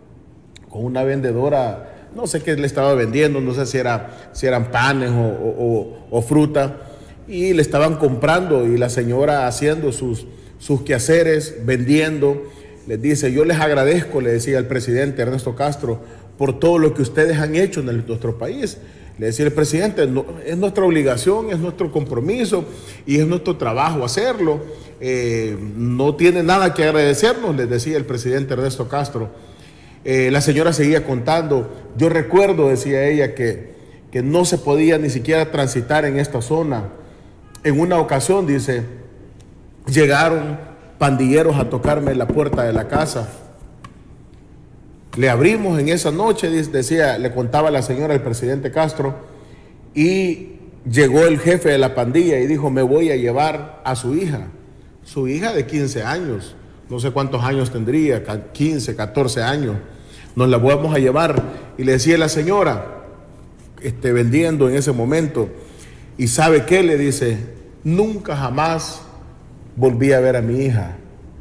no sé qué le estaba vendiendo, no sé si eran panes o fruta, y le estaban comprando, y la señora haciendo sus quehaceres, vendiendo. Les dice: yo les agradezco, le decía el presidente Ernesto Castro, por todo lo que ustedes han hecho en nuestro país. Le decía el presidente: no, es nuestra obligación, es nuestro compromiso y es nuestro trabajo hacerlo. No tiene nada que agradecernos, les decía el presidente Ernesto Castro. La señora seguía contando: yo recuerdo, decía ella, que no se podía ni siquiera transitar en esta zona. En una ocasión, dice, llegaron pandilleros a tocarme la puerta de la casa. Le abrimos en esa noche, decía, le contaba la señora al presidente Castro, y llegó el jefe de la pandilla y dijo: me voy a llevar a su hija de 15 años, no sé cuántos años tendría, 15, 14 años, nos la vamos a llevar. Y le decía la señora, vendiendo en ese momento, y ¿sabe qué? Le dice: nunca jamás volví a ver a mi hija.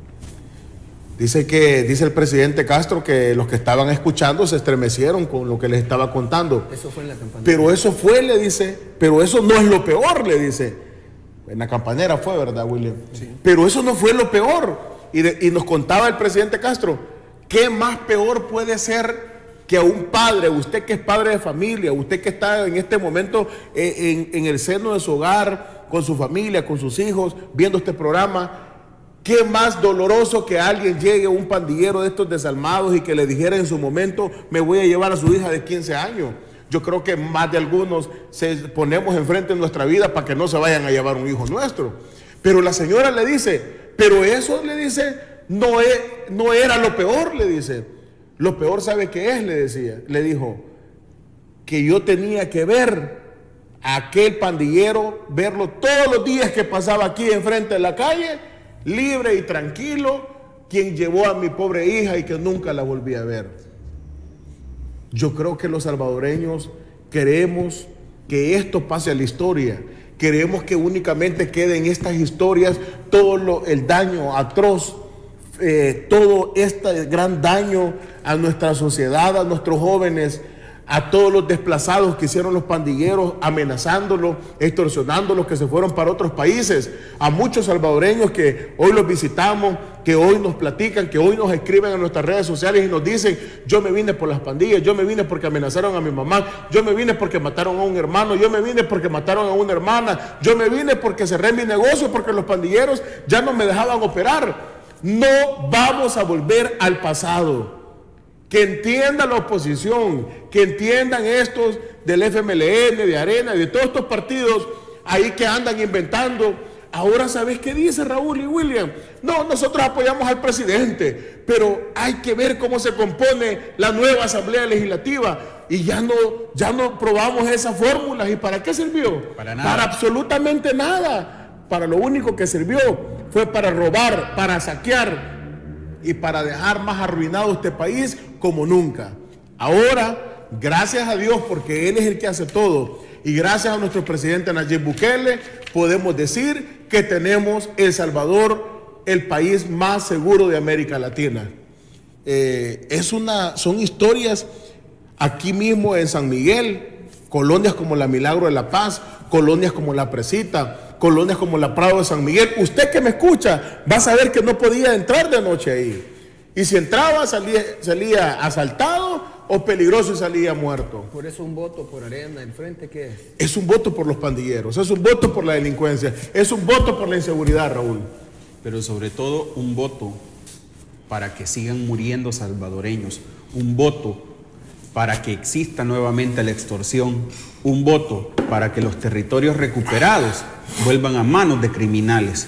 Dice el presidente Castro que los que estaban escuchando se estremecieron con lo que les estaba contando. Eso fue en la Campanera. Pero eso fue, le dice, pero eso no es lo peor, le dice. En la Campanera fue, ¿verdad, William? Sí. Pero eso no fue lo peor. Y nos contaba el presidente Castro: ¿qué más peor puede ser que a un padre, usted que es padre de familia, usted que está en este momento en el seno de su hogar, con su familia, con sus hijos, viendo este programa? ¿Qué más doloroso que alguien llegue, un pandillero de estos desalmados, y que le dijera en su momento: me voy a llevar a su hija de 15 años? Yo creo que más de algunos ponemos enfrente en nuestra vida para que no se vayan a llevar un hijo nuestro. Pero la señora le dice: pero eso, le dice, no era lo peor, le dice. Lo peor, ¿sabe qué es? Le decía, le dijo, que yo tenía que ver a aquel pandillero, verlo todos los días que pasaba aquí enfrente de la calle, libre y tranquilo, quien llevó a mi pobre hija y que nunca la volví a ver. Yo creo que los salvadoreños queremos que esto pase a la historia. Queremos que únicamente quede en estas historias todo el daño atroz, todo este gran daño a nuestra sociedad, a nuestros jóvenes, a todos los desplazados que hicieron los pandilleros, amenazándolos, extorsionándolos, que se fueron para otros países, a muchos salvadoreños que hoy los visitamos, que hoy nos platican, que hoy nos escriben en nuestras redes sociales y nos dicen: yo me vine por las pandillas, yo me vine porque amenazaron a mi mamá, yo me vine porque mataron a un hermano, yo me vine porque mataron a una hermana, yo me vine porque cerré mi negocio, porque los pandilleros ya no me dejaban operar. No vamos a volver al pasado. Que entienda la oposición, que entiendan estos del FMLN, de Arena, de todos estos partidos ahí que andan inventando. Ahora, ¿sabes qué dice Raúl y William? No, nosotros apoyamos al presidente, pero hay que ver cómo se compone la nueva Asamblea Legislativa. y ya no probamos esas fórmulas. ¿Y para qué sirvió? Para nada. Para absolutamente nada. Para lo único que sirvió fue para robar, para saquear y para dejar más arruinado este país como nunca. Ahora, gracias a Dios, porque Él es el que hace todo, y gracias a nuestro presidente Nayib Bukele, podemos decir que tenemos El Salvador, el país más seguro de América Latina. Son historias aquí mismo en San Miguel, colonias como la Milagro de la Paz, colonias como la Presita, colonias como la Prado de San Miguel. Usted que me escucha va a saber que no podía entrar de noche ahí. Y si entraba, salía asaltado o peligroso y salía muerto. Por eso un voto por Arena, ¿el frente qué es? Es un voto por los pandilleros, es un voto por la delincuencia, es un voto por la inseguridad, Raúl. Pero sobre todo un voto para que sigan muriendo salvadoreños, un voto para que exista nuevamente la extorsión, un voto para que los territorios recuperados vuelvan a manos de criminales.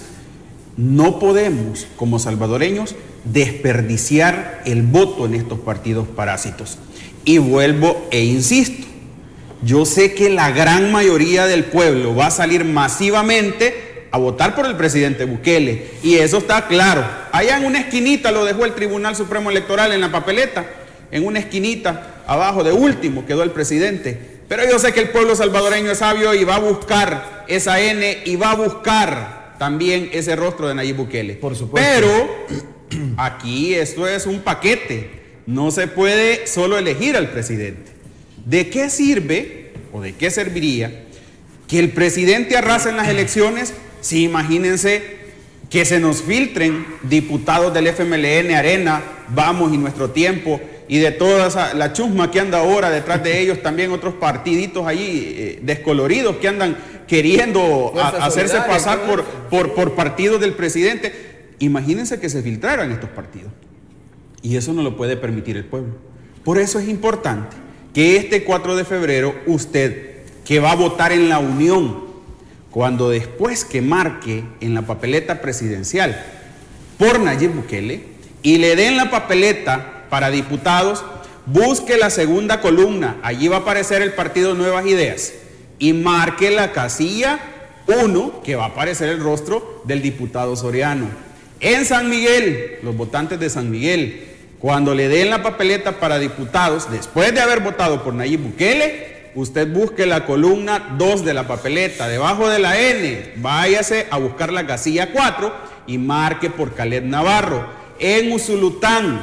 No podemos, como salvadoreños, desperdiciar el voto en estos partidos parásitos. Y vuelvo e insisto, yo sé que la gran mayoría del pueblo va a salir masivamente a votar por el presidente Bukele, y eso está claro. Allá en una esquinita lo dejó el Tribunal Supremo Electoral en la papeleta, en una esquinita abajo de último quedó el presidente. Pero yo sé que el pueblo salvadoreño es sabio y va a buscar esa N y va a buscar también ese rostro de Nayib Bukele. Por supuesto. Pero aquí esto es un paquete. No se puede solo elegir al presidente. ¿De qué sirve o de qué serviría que el presidente arrase en las elecciones si, imagínense, que se nos filtren diputados del FMLN, Arena, Vamos y Nuestro Tiempo, y de toda la chusma que anda ahora detrás de ellos, también otros partiditos ahí descoloridos que andan queriendo hacerse pasar por partidos del presidente? Imagínense que se filtraran estos partidos. Y eso no lo puede permitir el pueblo. Por eso es importante que este 4 de febrero usted, que va a votar en la Unión, cuando después que marque en la papeleta presidencial por Nayib Bukele y le den la papeleta para diputados, busque la segunda columna, allí va a aparecer el partido Nuevas Ideas, y marque la casilla 1, que va a aparecer el rostro del diputado Soriano. En San Miguel, los votantes de San Miguel, cuando le den la papeleta para diputados, después de haber votado por Nayib Bukele, usted busque la columna 2 de la papeleta, debajo de la N, váyase a buscar la casilla 4 y marque por Caleb Navarro. En Usulután,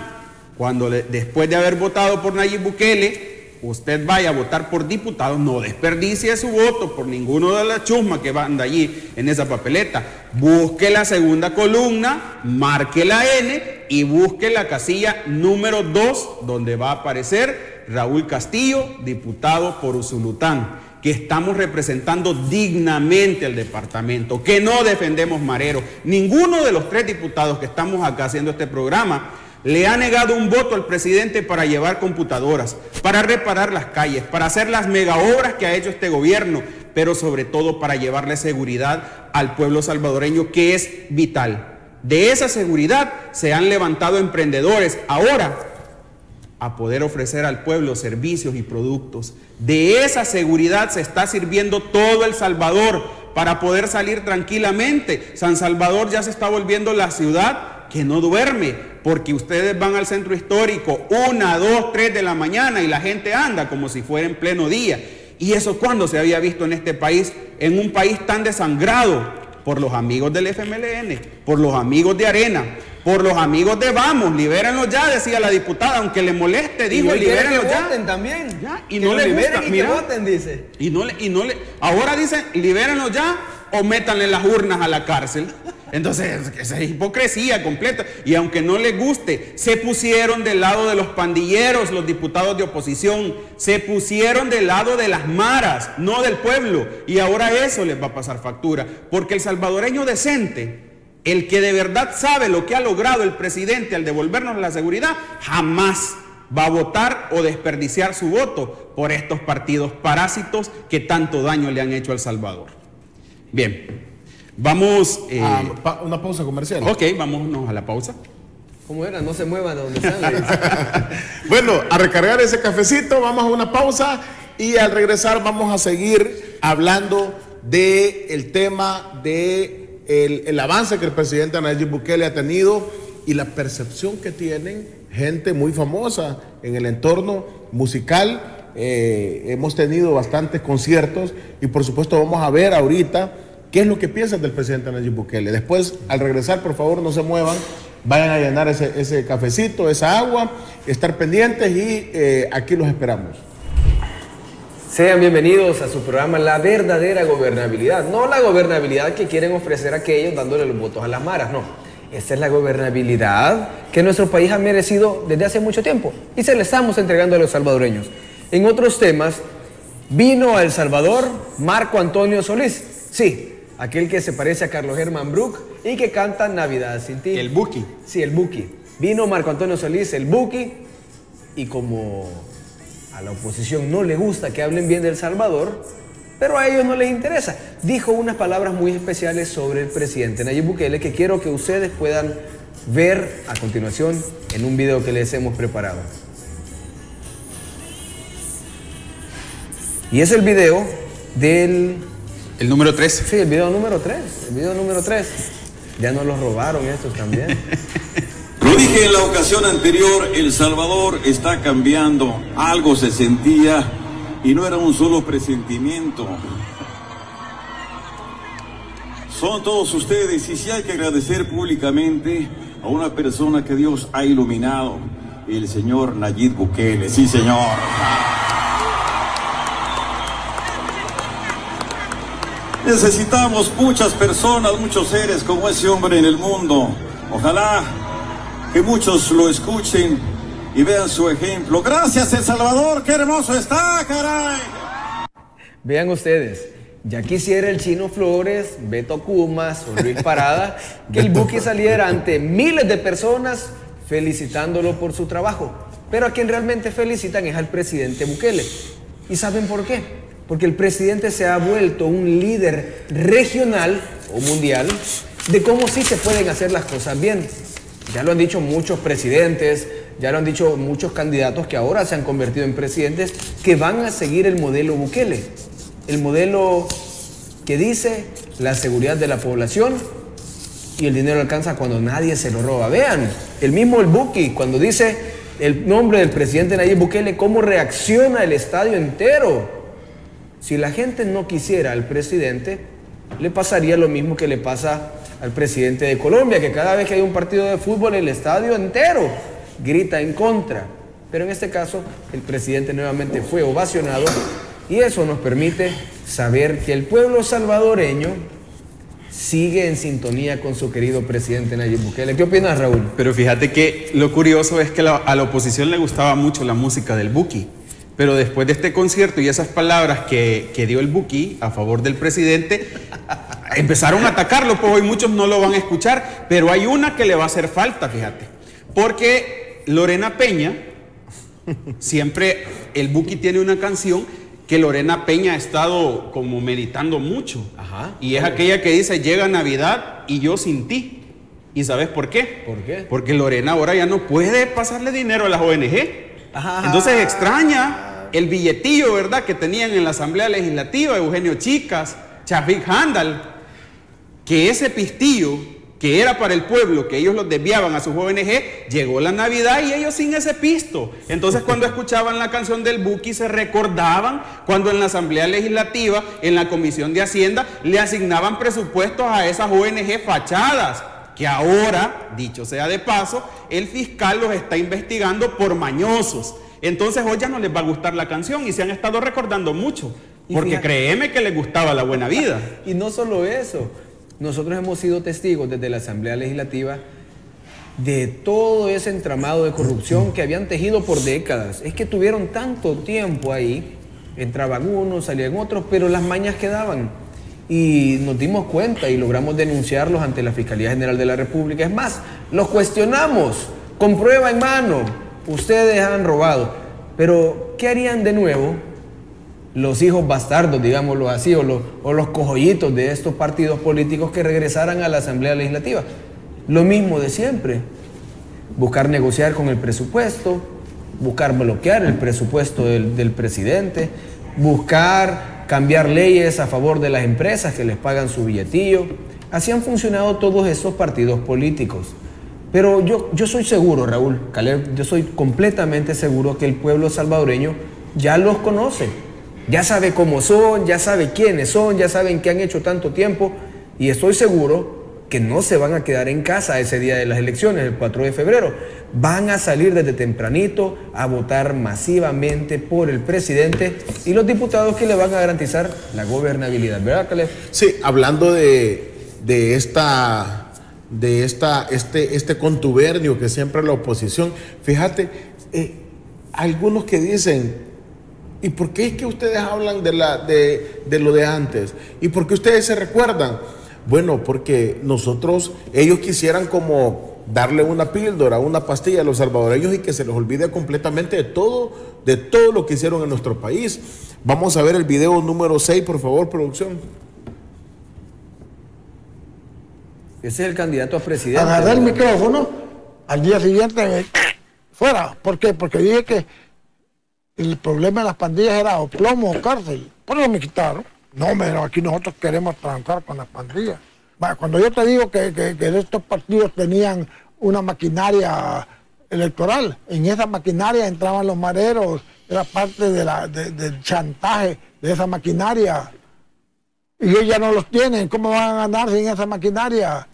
después de haber votado por Nayib Bukele, usted vaya a votar por diputados, no desperdicie su voto por ninguno de las chusmas que van allí en esa papeleta. Busque la segunda columna, marque la N y busque la casilla número 2, donde va a aparecer Raúl Castillo, diputado por Usulután, que estamos representando dignamente al departamento, que no defendemos mareros. Ninguno de los 3 diputados que estamos acá haciendo este programa le ha negado un voto al presidente para llevar computadoras, para reparar las calles, para hacer las mega obras que ha hecho este gobierno, pero sobre todo para llevarle seguridad al pueblo salvadoreño, que es vital. De esa seguridad se han levantado emprendedores ahora a poder ofrecer al pueblo servicios y productos. De esa seguridad se está sirviendo todo El Salvador para poder salir tranquilamente. San Salvador ya se está volviendo la ciudad que no duerme, porque ustedes van al centro histórico 1, 2, 3 de la mañana y la gente anda como si fuera en pleno día. ¿Y eso cuándo se había visto en este país? En un país tan desangrado por los amigos del FMLN, por los amigos de Arena, por los amigos de Vamos. Libérenlos ya, decía la diputada, aunque le moleste, dijo, libérenlos ya. Voten también. Ya, y no les gusta, y mira, que voten, dice. Ahora dicen, libérenlos ya o métanle las urnas a la cárcel. Entonces, esa es hipocresía completa. Y aunque no les guste, se pusieron del lado de los pandilleros, los diputados de oposición, se pusieron del lado de las maras, no del pueblo. Y ahora eso les va a pasar factura, porque el salvadoreño decente, el que de verdad sabe lo que ha logrado el presidente al devolvernos la seguridad, jamás va a votar o desperdiciar su voto por estos partidos parásitos que tanto daño le han hecho a El Salvador. Bien. Vamos una pausa comercial. Ok, vámonos a la pausa. ¿Cómo era? No se muevan de donde están. Bueno, a recargar ese cafecito, vamos a una pausa y al regresar vamos a seguir hablando del tema de el avance que el presidente Nayib Bukele ha tenido y la percepción que tienen gente muy famosa en el entorno musical. Hemos tenido bastantes conciertos y por supuesto vamos a ver ahorita qué es lo que piensan del presidente Nayib Bukele. Después, al regresar, por favor, no se muevan, vayan a llenar ese cafecito, esa agua, estar pendientes y aquí los esperamos. Sean bienvenidos a su programa La Verdadera Gobernabilidad. No la gobernabilidad que quieren ofrecer aquellos dándole los votos a las maras, no. Esta es la gobernabilidad que nuestro país ha merecido desde hace mucho tiempo y se la estamos entregando a los salvadoreños. En otros temas, vino a El Salvador Marco Antonio Solís. Sí, aquel que se parece a Carlos Herman Brook y que canta Navidad sin ti. El Buki. Sí, el Buki. Vino Marco Antonio Solís, el Buki, y como a la oposición no le gusta que hablen bien de El Salvador, pero a ellos no les interesa, dijo unas palabras muy especiales sobre el presidente Nayib Bukele que quiero que ustedes puedan ver a continuación en un video que les hemos preparado. Y es el video del... El número 3. Sí, el video número 3. El video número 3. Ya nos los robaron estos también. Lo dije en la ocasión anterior, El Salvador está cambiando. Algo se sentía y no era un solo presentimiento. Son todos ustedes y sí hay que agradecer públicamente a una persona que Dios ha iluminado, el señor Nayib Bukele. Sí, señor. Necesitamos muchas personas, muchos seres como ese hombre en el mundo. Ojalá que muchos lo escuchen y vean su ejemplo. Gracias, El Salvador, qué hermoso está, caray. Vean ustedes, ya quisiera el Chino Flores, Beto Cumas o Luis Parada que el Buki saliera ante miles de personas felicitándolo por su trabajo. Pero a quien realmente felicitan es al presidente Bukele. ¿Y saben por qué? Porque el presidente se ha vuelto un líder regional o mundial de cómo sí se pueden hacer las cosas bien. Ya lo han dicho muchos presidentes, ya lo han dicho muchos candidatos que ahora se han convertido en presidentes que van a seguir el modelo Bukele. El modelo que dice la seguridad de la población y el dinero alcanza cuando nadie se lo roba. Vean, el mismo el Buki, cuando dice el nombre del presidente Nayib Bukele, cómo reacciona el estadio entero. Si la gente no quisiera al presidente, le pasaría lo mismo que le pasa al presidente de Colombia, que cada vez que hay un partido de fútbol, el estadio entero grita en contra. Pero en este caso, el presidente nuevamente fue ovacionado y eso nos permite saber que el pueblo salvadoreño sigue en sintonía con su querido presidente Nayib Bukele. ¿Qué opinas, Raúl? Pero fíjate que lo curioso es que a la oposición le gustaba mucho la música del Buki. Pero después de este concierto y esas palabras que dio el Buki a favor del presidente, empezaron a atacarlo, pues hoy muchos no lo van a escuchar, pero hay una que le va a hacer falta, fíjate. Porque Lorena Peña, siempre el Buki tiene una canción que Lorena Peña ha estado como meditando mucho. Ajá. Y es aquella que dice, llega Navidad y yo sin ti. ¿Y sabes por qué? ¿Por qué? Porque Lorena ahora ya no puede pasarle dinero a las ONG. Ajá. Entonces extraña el billetillo, ¿verdad?, que tenían en la Asamblea Legislativa, Eugenio Chicas, Chafik Handal, que ese pistillo que era para el pueblo, que ellos los desviaban a sus ONG, llegó la Navidad y ellos sin ese pisto. Entonces cuando escuchaban la canción del Buki se recordaban cuando en la Asamblea Legislativa, en la Comisión de Hacienda, le asignaban presupuestos a esas ONG fachadas, que ahora, dicho sea de paso, el fiscal los está investigando por mañosos. Entonces hoy ya no les va a gustar la canción y se han estado recordando mucho, porque créeme que les gustaba la buena vida. Y no solo eso, nosotros hemos sido testigos desde la Asamblea Legislativa de todo ese entramado de corrupción que habían tejido por décadas. Es que tuvieron tanto tiempo ahí, entraban unos, salían otros, pero las mañas quedaban. Y nos dimos cuenta y logramos denunciarlos ante la Fiscalía General de la República. Es más, los cuestionamos con prueba en mano. Ustedes han robado. Pero, ¿qué harían de nuevo los hijos bastardos, digámoslo así, o los cojollitos de estos partidos políticos que regresaran a la Asamblea Legislativa? Lo mismo de siempre. buscar negociar con el presupuesto, buscar bloquear el presupuesto del presidente, buscar cambiar leyes a favor de las empresas que les pagan su billetillo. Así han funcionado todos esos partidos políticos. Pero yo soy seguro, Raúl, Caleb, yo soy completamente seguro que el pueblo salvadoreño ya los conoce. Ya sabe cómo son, ya sabe quiénes son, ya saben qué han hecho tanto tiempo. Y estoy seguro que no se van a quedar en casa ese día de las elecciones, el 4 de febrero. Van a salir desde tempranito a votar masivamente por el presidente y los diputados que le van a garantizar la gobernabilidad. ¿Verdad, Caleb? Sí, hablando de este contubernio que siempre la oposición, fíjate, algunos que dicen, ¿y por qué es que ustedes hablan de lo de antes? ¿Y por qué ustedes se recuerdan? Bueno, porque ellos quisieran como darle una píldora, una pastilla a los salvadoreños y que se les olvide completamente de todo lo que hicieron en nuestro país. Vamos a ver el video número 6, por favor, producción. Ese es el candidato a presidente. Agarré el micrófono, al día siguiente fuera. ¿Por qué? Porque dije que el problema de las pandillas era o plomo o cárcel. Por eso me quitaron. No, pero aquí nosotros queremos transar con las pandillas. Cuando yo te digo que estos partidos tenían una maquinaria electoral, en esa maquinaria entraban los mareros, era parte del chantaje de esa maquinaria. Y ellos ya no los tienen. ¿Cómo van a ganar sin esa maquinaria?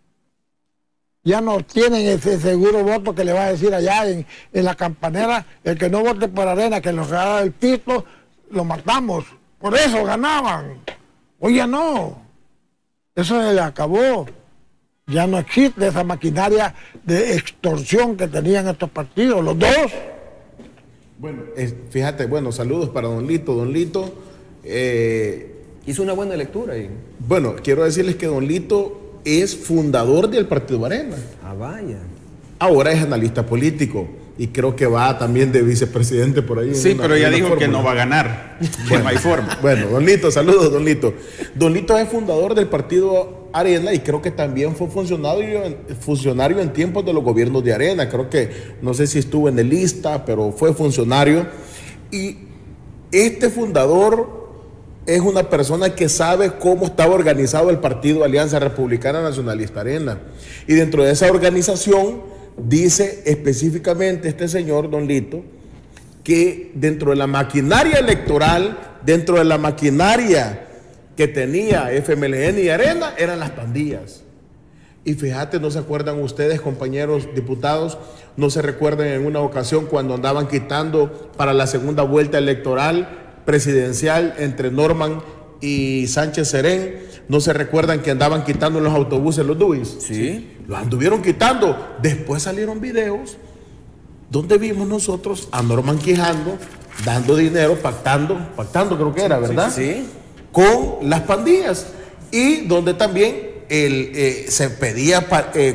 Ya no tienen ese seguro voto que le va a decir allá en la campanera, el que no vote por Arena, que nos haga el pito, lo matamos. Por eso ganaban. Hoy ya no. Eso se le acabó. Ya no existe esa maquinaria de extorsión que tenían estos partidos, los dos. Bueno, fíjate, saludos para Don Lito. Don Lito hizo una buena lectura ahí. Bueno, quiero decirles que Don Lito es fundador del Partido Arena. Ah, vaya. Ahora es analista político y creo que va también de vicepresidente por ahí. Sí, pero ya dijo que no va a ganar. Bueno, no hay forma. Bueno, Don Lito, saludos, Don Lito. Don Lito es fundador del Partido Arena y creo que también fue funcionario en tiempos de los gobiernos de Arena. Creo que, no sé si estuvo en el lista, pero fue funcionario. Y este fundador es una persona que sabe cómo estaba organizado el partido Alianza Republicana Nacionalista Arena. Y dentro de esa organización dice específicamente este señor, Don Lito, que dentro de la maquinaria electoral, dentro de la maquinaria que tenía FMLN y Arena, eran las pandillas. Y fíjate, ¿no se acuerdan ustedes, compañeros diputados? ¿No se recuerdan en una ocasión cuando andaban quitando para la segunda vuelta electoral presidencial entre Norman y Sánchez Serén? ¿No se recuerdan que andaban quitando en los autobuses los DUIs? Sí. Los anduvieron quitando. Después salieron videos donde vimos nosotros a Norman quejando, dando dinero, pactando creo que era, ¿verdad? Sí. Con las pandillas. Y donde también se pedía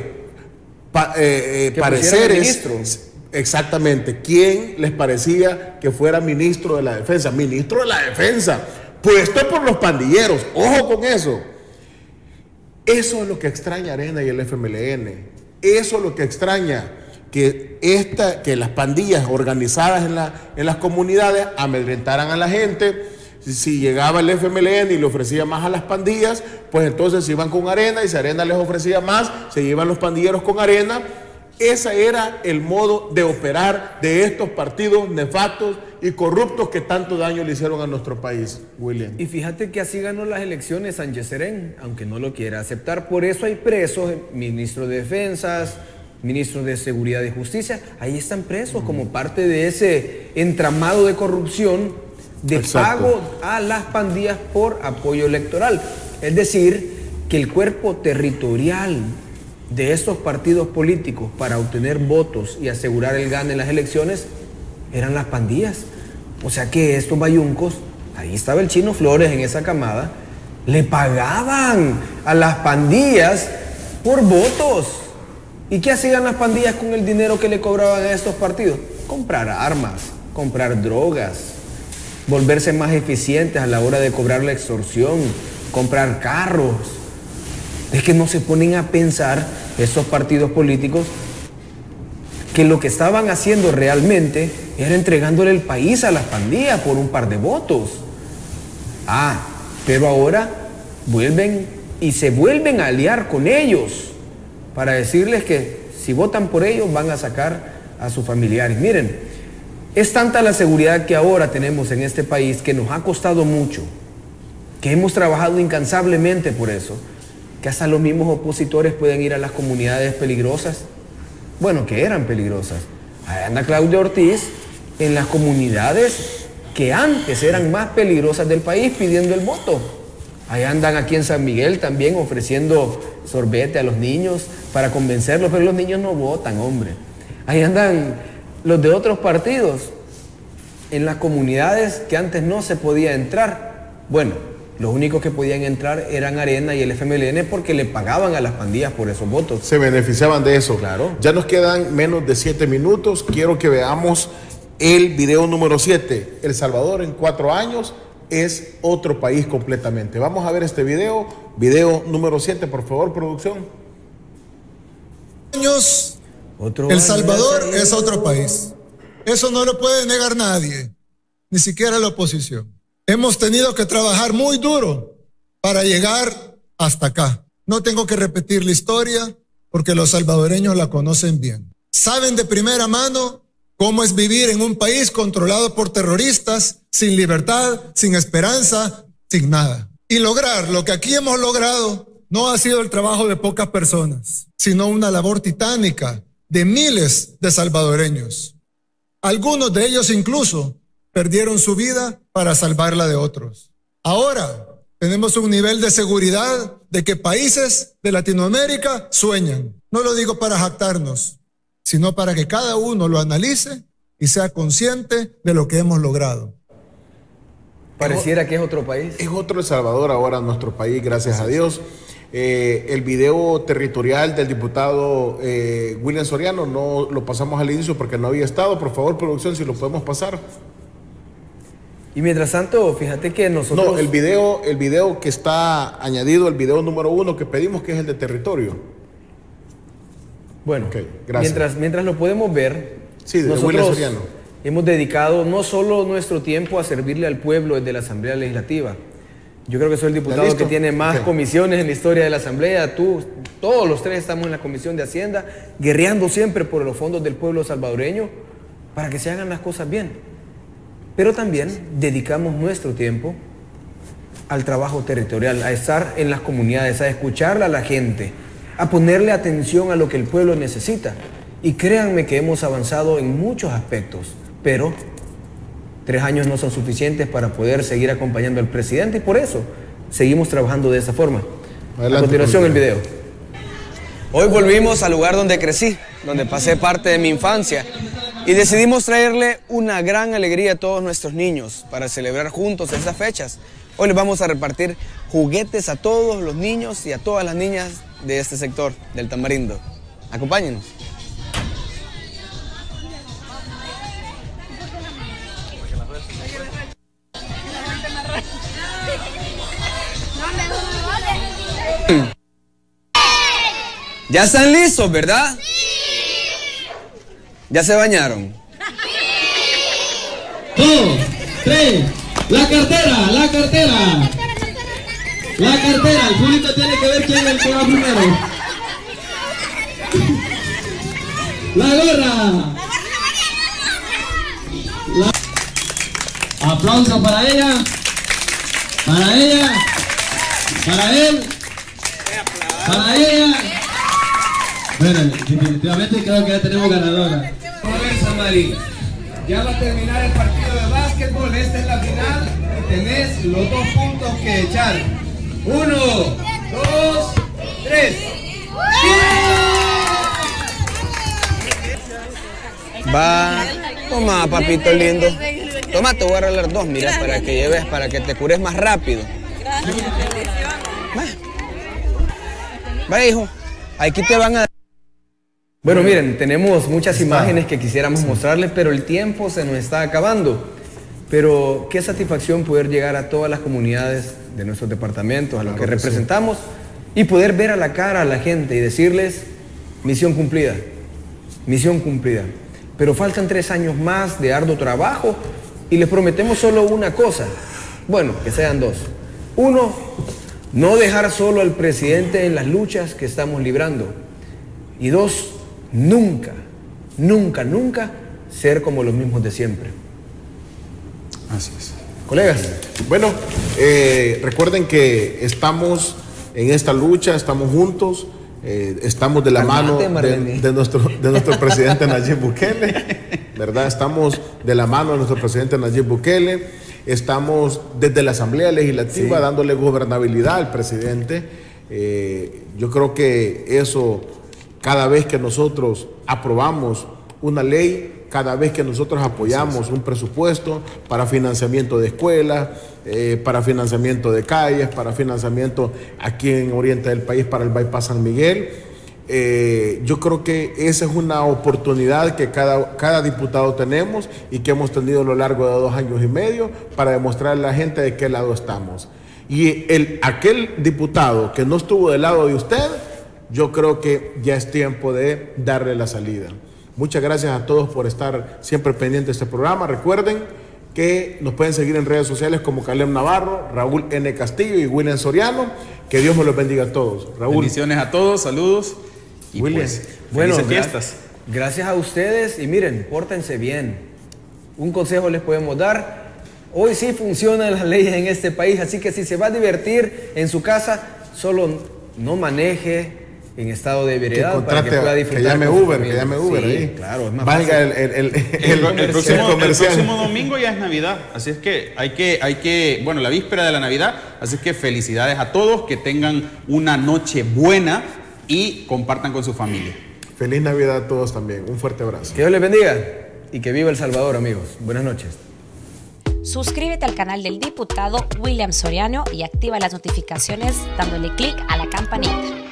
pareceres. Exactamente. ¿Quién les parecía que fuera ministro de la Defensa? Ministro de la Defensa, puesto por los pandilleros. Ojo con eso. Eso es lo que extraña Arena y el FMLN. Eso es lo que extraña, que las pandillas organizadas en las comunidades amedrentaran a la gente. Si llegaba el FMLN y le ofrecía más a las pandillas, pues entonces se iban con Arena, y si Arena les ofrecía más, se iban los pandilleros con Arena. Ese era el modo de operar de estos partidos nefastos y corruptos que tanto daño le hicieron a nuestro país, William. Y fíjate que así ganó las elecciones Sánchez Serén, aunque no lo quiera aceptar. Por eso hay presos, ministros de Defensas, ministros de Seguridad y Justicia. Ahí están presos como parte de ese entramado de corrupción, de Exacto. pago a las pandillas por apoyo electoral. Es decir, que el cuerpo territorial de estos partidos políticos para obtener votos y asegurar el gane en las elecciones eran las pandillas. O sea que estos bayuncos, ahí estaba el Chino Flores en esa camada, le pagaban a las pandillas por votos. ¿Y qué hacían las pandillas con el dinero que le cobraban a estos partidos? Comprar armas, comprar drogas, volverse más eficientes a la hora de cobrar la extorsión, comprar carros. Es que no se ponen a pensar esos partidos políticos que lo que estaban haciendo realmente era entregándole el país a las pandillas por un par de votos. Pero ahora vuelven y se vuelven a aliar con ellos para decirles que si votan por ellos van a sacar a sus familiares. Miren, es tanta la seguridad que ahora tenemos en este país, que nos ha costado mucho, que hemos trabajado incansablemente por eso, que hasta los mismos opositores pueden ir a las comunidades peligrosas, bueno, que eran peligrosas. Ahí anda Claudio Ortiz en las comunidades que antes eran más peligrosas del país pidiendo el voto. Ahí andan aquí en San Miguel también ofreciendo sorbete a los niños para convencerlos, pero los niños no votan, hombre. Ahí andan los de otros partidos en las comunidades que antes no se podía entrar. Bueno, los únicos que podían entrar eran Arena y el FMLN porque le pagaban a las pandillas por esos votos. Se beneficiaban de eso. Claro. Ya nos quedan menos de 7 minutos. Quiero que veamos el video número 7. El Salvador en 4 años es otro país completamente. Vamos a ver este video. Video número 7, por favor, producción. El Salvador es otro país. Eso no lo puede negar nadie, ni siquiera la oposición. Hemos tenido que trabajar muy duro para llegar hasta acá. No tengo que repetir la historia porque los salvadoreños la conocen bien. Saben de primera mano cómo es vivir en un país controlado por terroristas, sin libertad, sin esperanza, sin nada. Y lograr lo que aquí hemos logrado no ha sido el trabajo de pocas personas, sino una labor titánica de miles de salvadoreños. Algunos de ellos incluso perdieron su vida para salvarla de otros. Ahora tenemos un nivel de seguridad de que países de Latinoamérica sueñan. No lo digo para jactarnos, sino para que cada uno lo analice y sea consciente de lo que hemos logrado. Pareciera que es otro país. Es otro El Salvador ahora nuestro país, gracias a Dios. El video territorial del diputado William Soriano no lo pasamos al inicio porque no había estado. Por favor, producción, si lo podemos pasar. Y mientras tanto, fíjate que nosotros... No, el video que está añadido, el video número 1 que pedimos, que es el de territorio. Bueno, okay, gracias. Mientras lo podemos ver, sí, de William Soriano. Hemos dedicado no solo nuestro tiempo a servirle al pueblo desde la Asamblea Legislativa. Yo creo que soy el diputado que tiene más comisiones en la historia de la Asamblea. Todos los tres estamos en la Comisión de Hacienda, guerreando siempre por los fondos del pueblo salvadoreño para que se hagan las cosas bien. Pero también dedicamos nuestro tiempo al trabajo territorial, a estar en las comunidades, a escucharle a la gente, a ponerle atención a lo que el pueblo necesita. Y créanme que hemos avanzado en muchos aspectos, pero 3 años no son suficientes para poder seguir acompañando al presidente y por eso seguimos trabajando de esa forma. Adelante, a continuación el video. Hoy volvimos al lugar donde crecí, donde pasé parte de mi infancia y decidimos traerle una gran alegría a todos nuestros niños para celebrar juntos esas fechas. Hoy les vamos a repartir juguetes a todos los niños y a todas las niñas de este sector, del Tamarindo. Acompáñenos. ¿Ya están listos, verdad? Sí. ¿Ya se bañaron? 2, 3, la cartera. La cartera, el público tiene que ver quién es el que va primero. La gorra. Aplauso para ella, para él, para ella. Bueno, definitivamente creo que ya tenemos ganadora. Vamos a ver, Samari, ya va a terminar el partido de básquetbol, esta es la final y tenés los 2 puntos que echar. 1, 2, 3. Va, toma, papito lindo. Toma, te voy a regalar 2, mira, para que lleves, para que te cures más rápido. Va, hijo, aquí te van a... Bueno, miren, tenemos muchas imágenes que quisiéramos mostrarles, pero el tiempo se nos está acabando. Pero qué satisfacción poder llegar a todas las comunidades de nuestros departamentos, a los que representamos, y poder ver a la cara a la gente y decirles, misión cumplida. Misión cumplida. Pero faltan 3 años más de arduo trabajo y les prometemos solo una cosa. Bueno, que sean 2. 1, no dejar solo al presidente en las luchas que estamos librando. Y 2, nunca, nunca, nunca ser como los mismos de siempre. Así es. Colegas. Bueno, recuerden que estamos en esta lucha, estamos juntos, estamos de la mano de nuestro presidente Nayib Bukele, ¿verdad? Estamos de la mano de nuestro presidente Nayib Bukele, estamos desde la Asamblea Legislativa dándole gobernabilidad al presidente. Yo creo que eso, cada vez que nosotros aprobamos una ley, cada vez que nosotros apoyamos un presupuesto para financiamiento de escuelas, para financiamiento de calles, para financiamiento aquí en Oriente del país para el Bypass San Miguel, yo creo que esa es una oportunidad que cada diputado tenemos y que hemos tenido a lo largo de 2 años y medio para demostrarle a la gente de qué lado estamos. Y aquel diputado que no estuvo del lado de usted, yo creo que ya es tiempo de darle la salida. Muchas gracias a todos por estar siempre pendientes de este programa. Recuerden que nos pueden seguir en redes sociales como Caleb Navarro, Raúl N. Castillo y William Soriano. Que Dios me los bendiga a todos. Raúl. Bendiciones a todos, saludos. Y William. Pues, bueno, fiestas. Gracias a ustedes y miren, pórtense bien. Un consejo les podemos dar. Hoy sí funcionan las leyes en este país, así que si se va a divertir en su casa, solo no maneje en estado de ebriedad para que pueda disfrutar. Que llame Uber, sí, ahí. Claro, es más Valga fácil. el próximo domingo ya es Navidad, así es que hay que, bueno, la víspera de la Navidad, así es que felicidades a todos, que tengan una noche buena y compartan con su familia. Feliz Navidad a todos también, un fuerte abrazo. Que Dios les bendiga y que viva El Salvador, amigos. Buenas noches. Suscríbete al canal del diputado William Soriano y activa las notificaciones dándole clic a la campanita.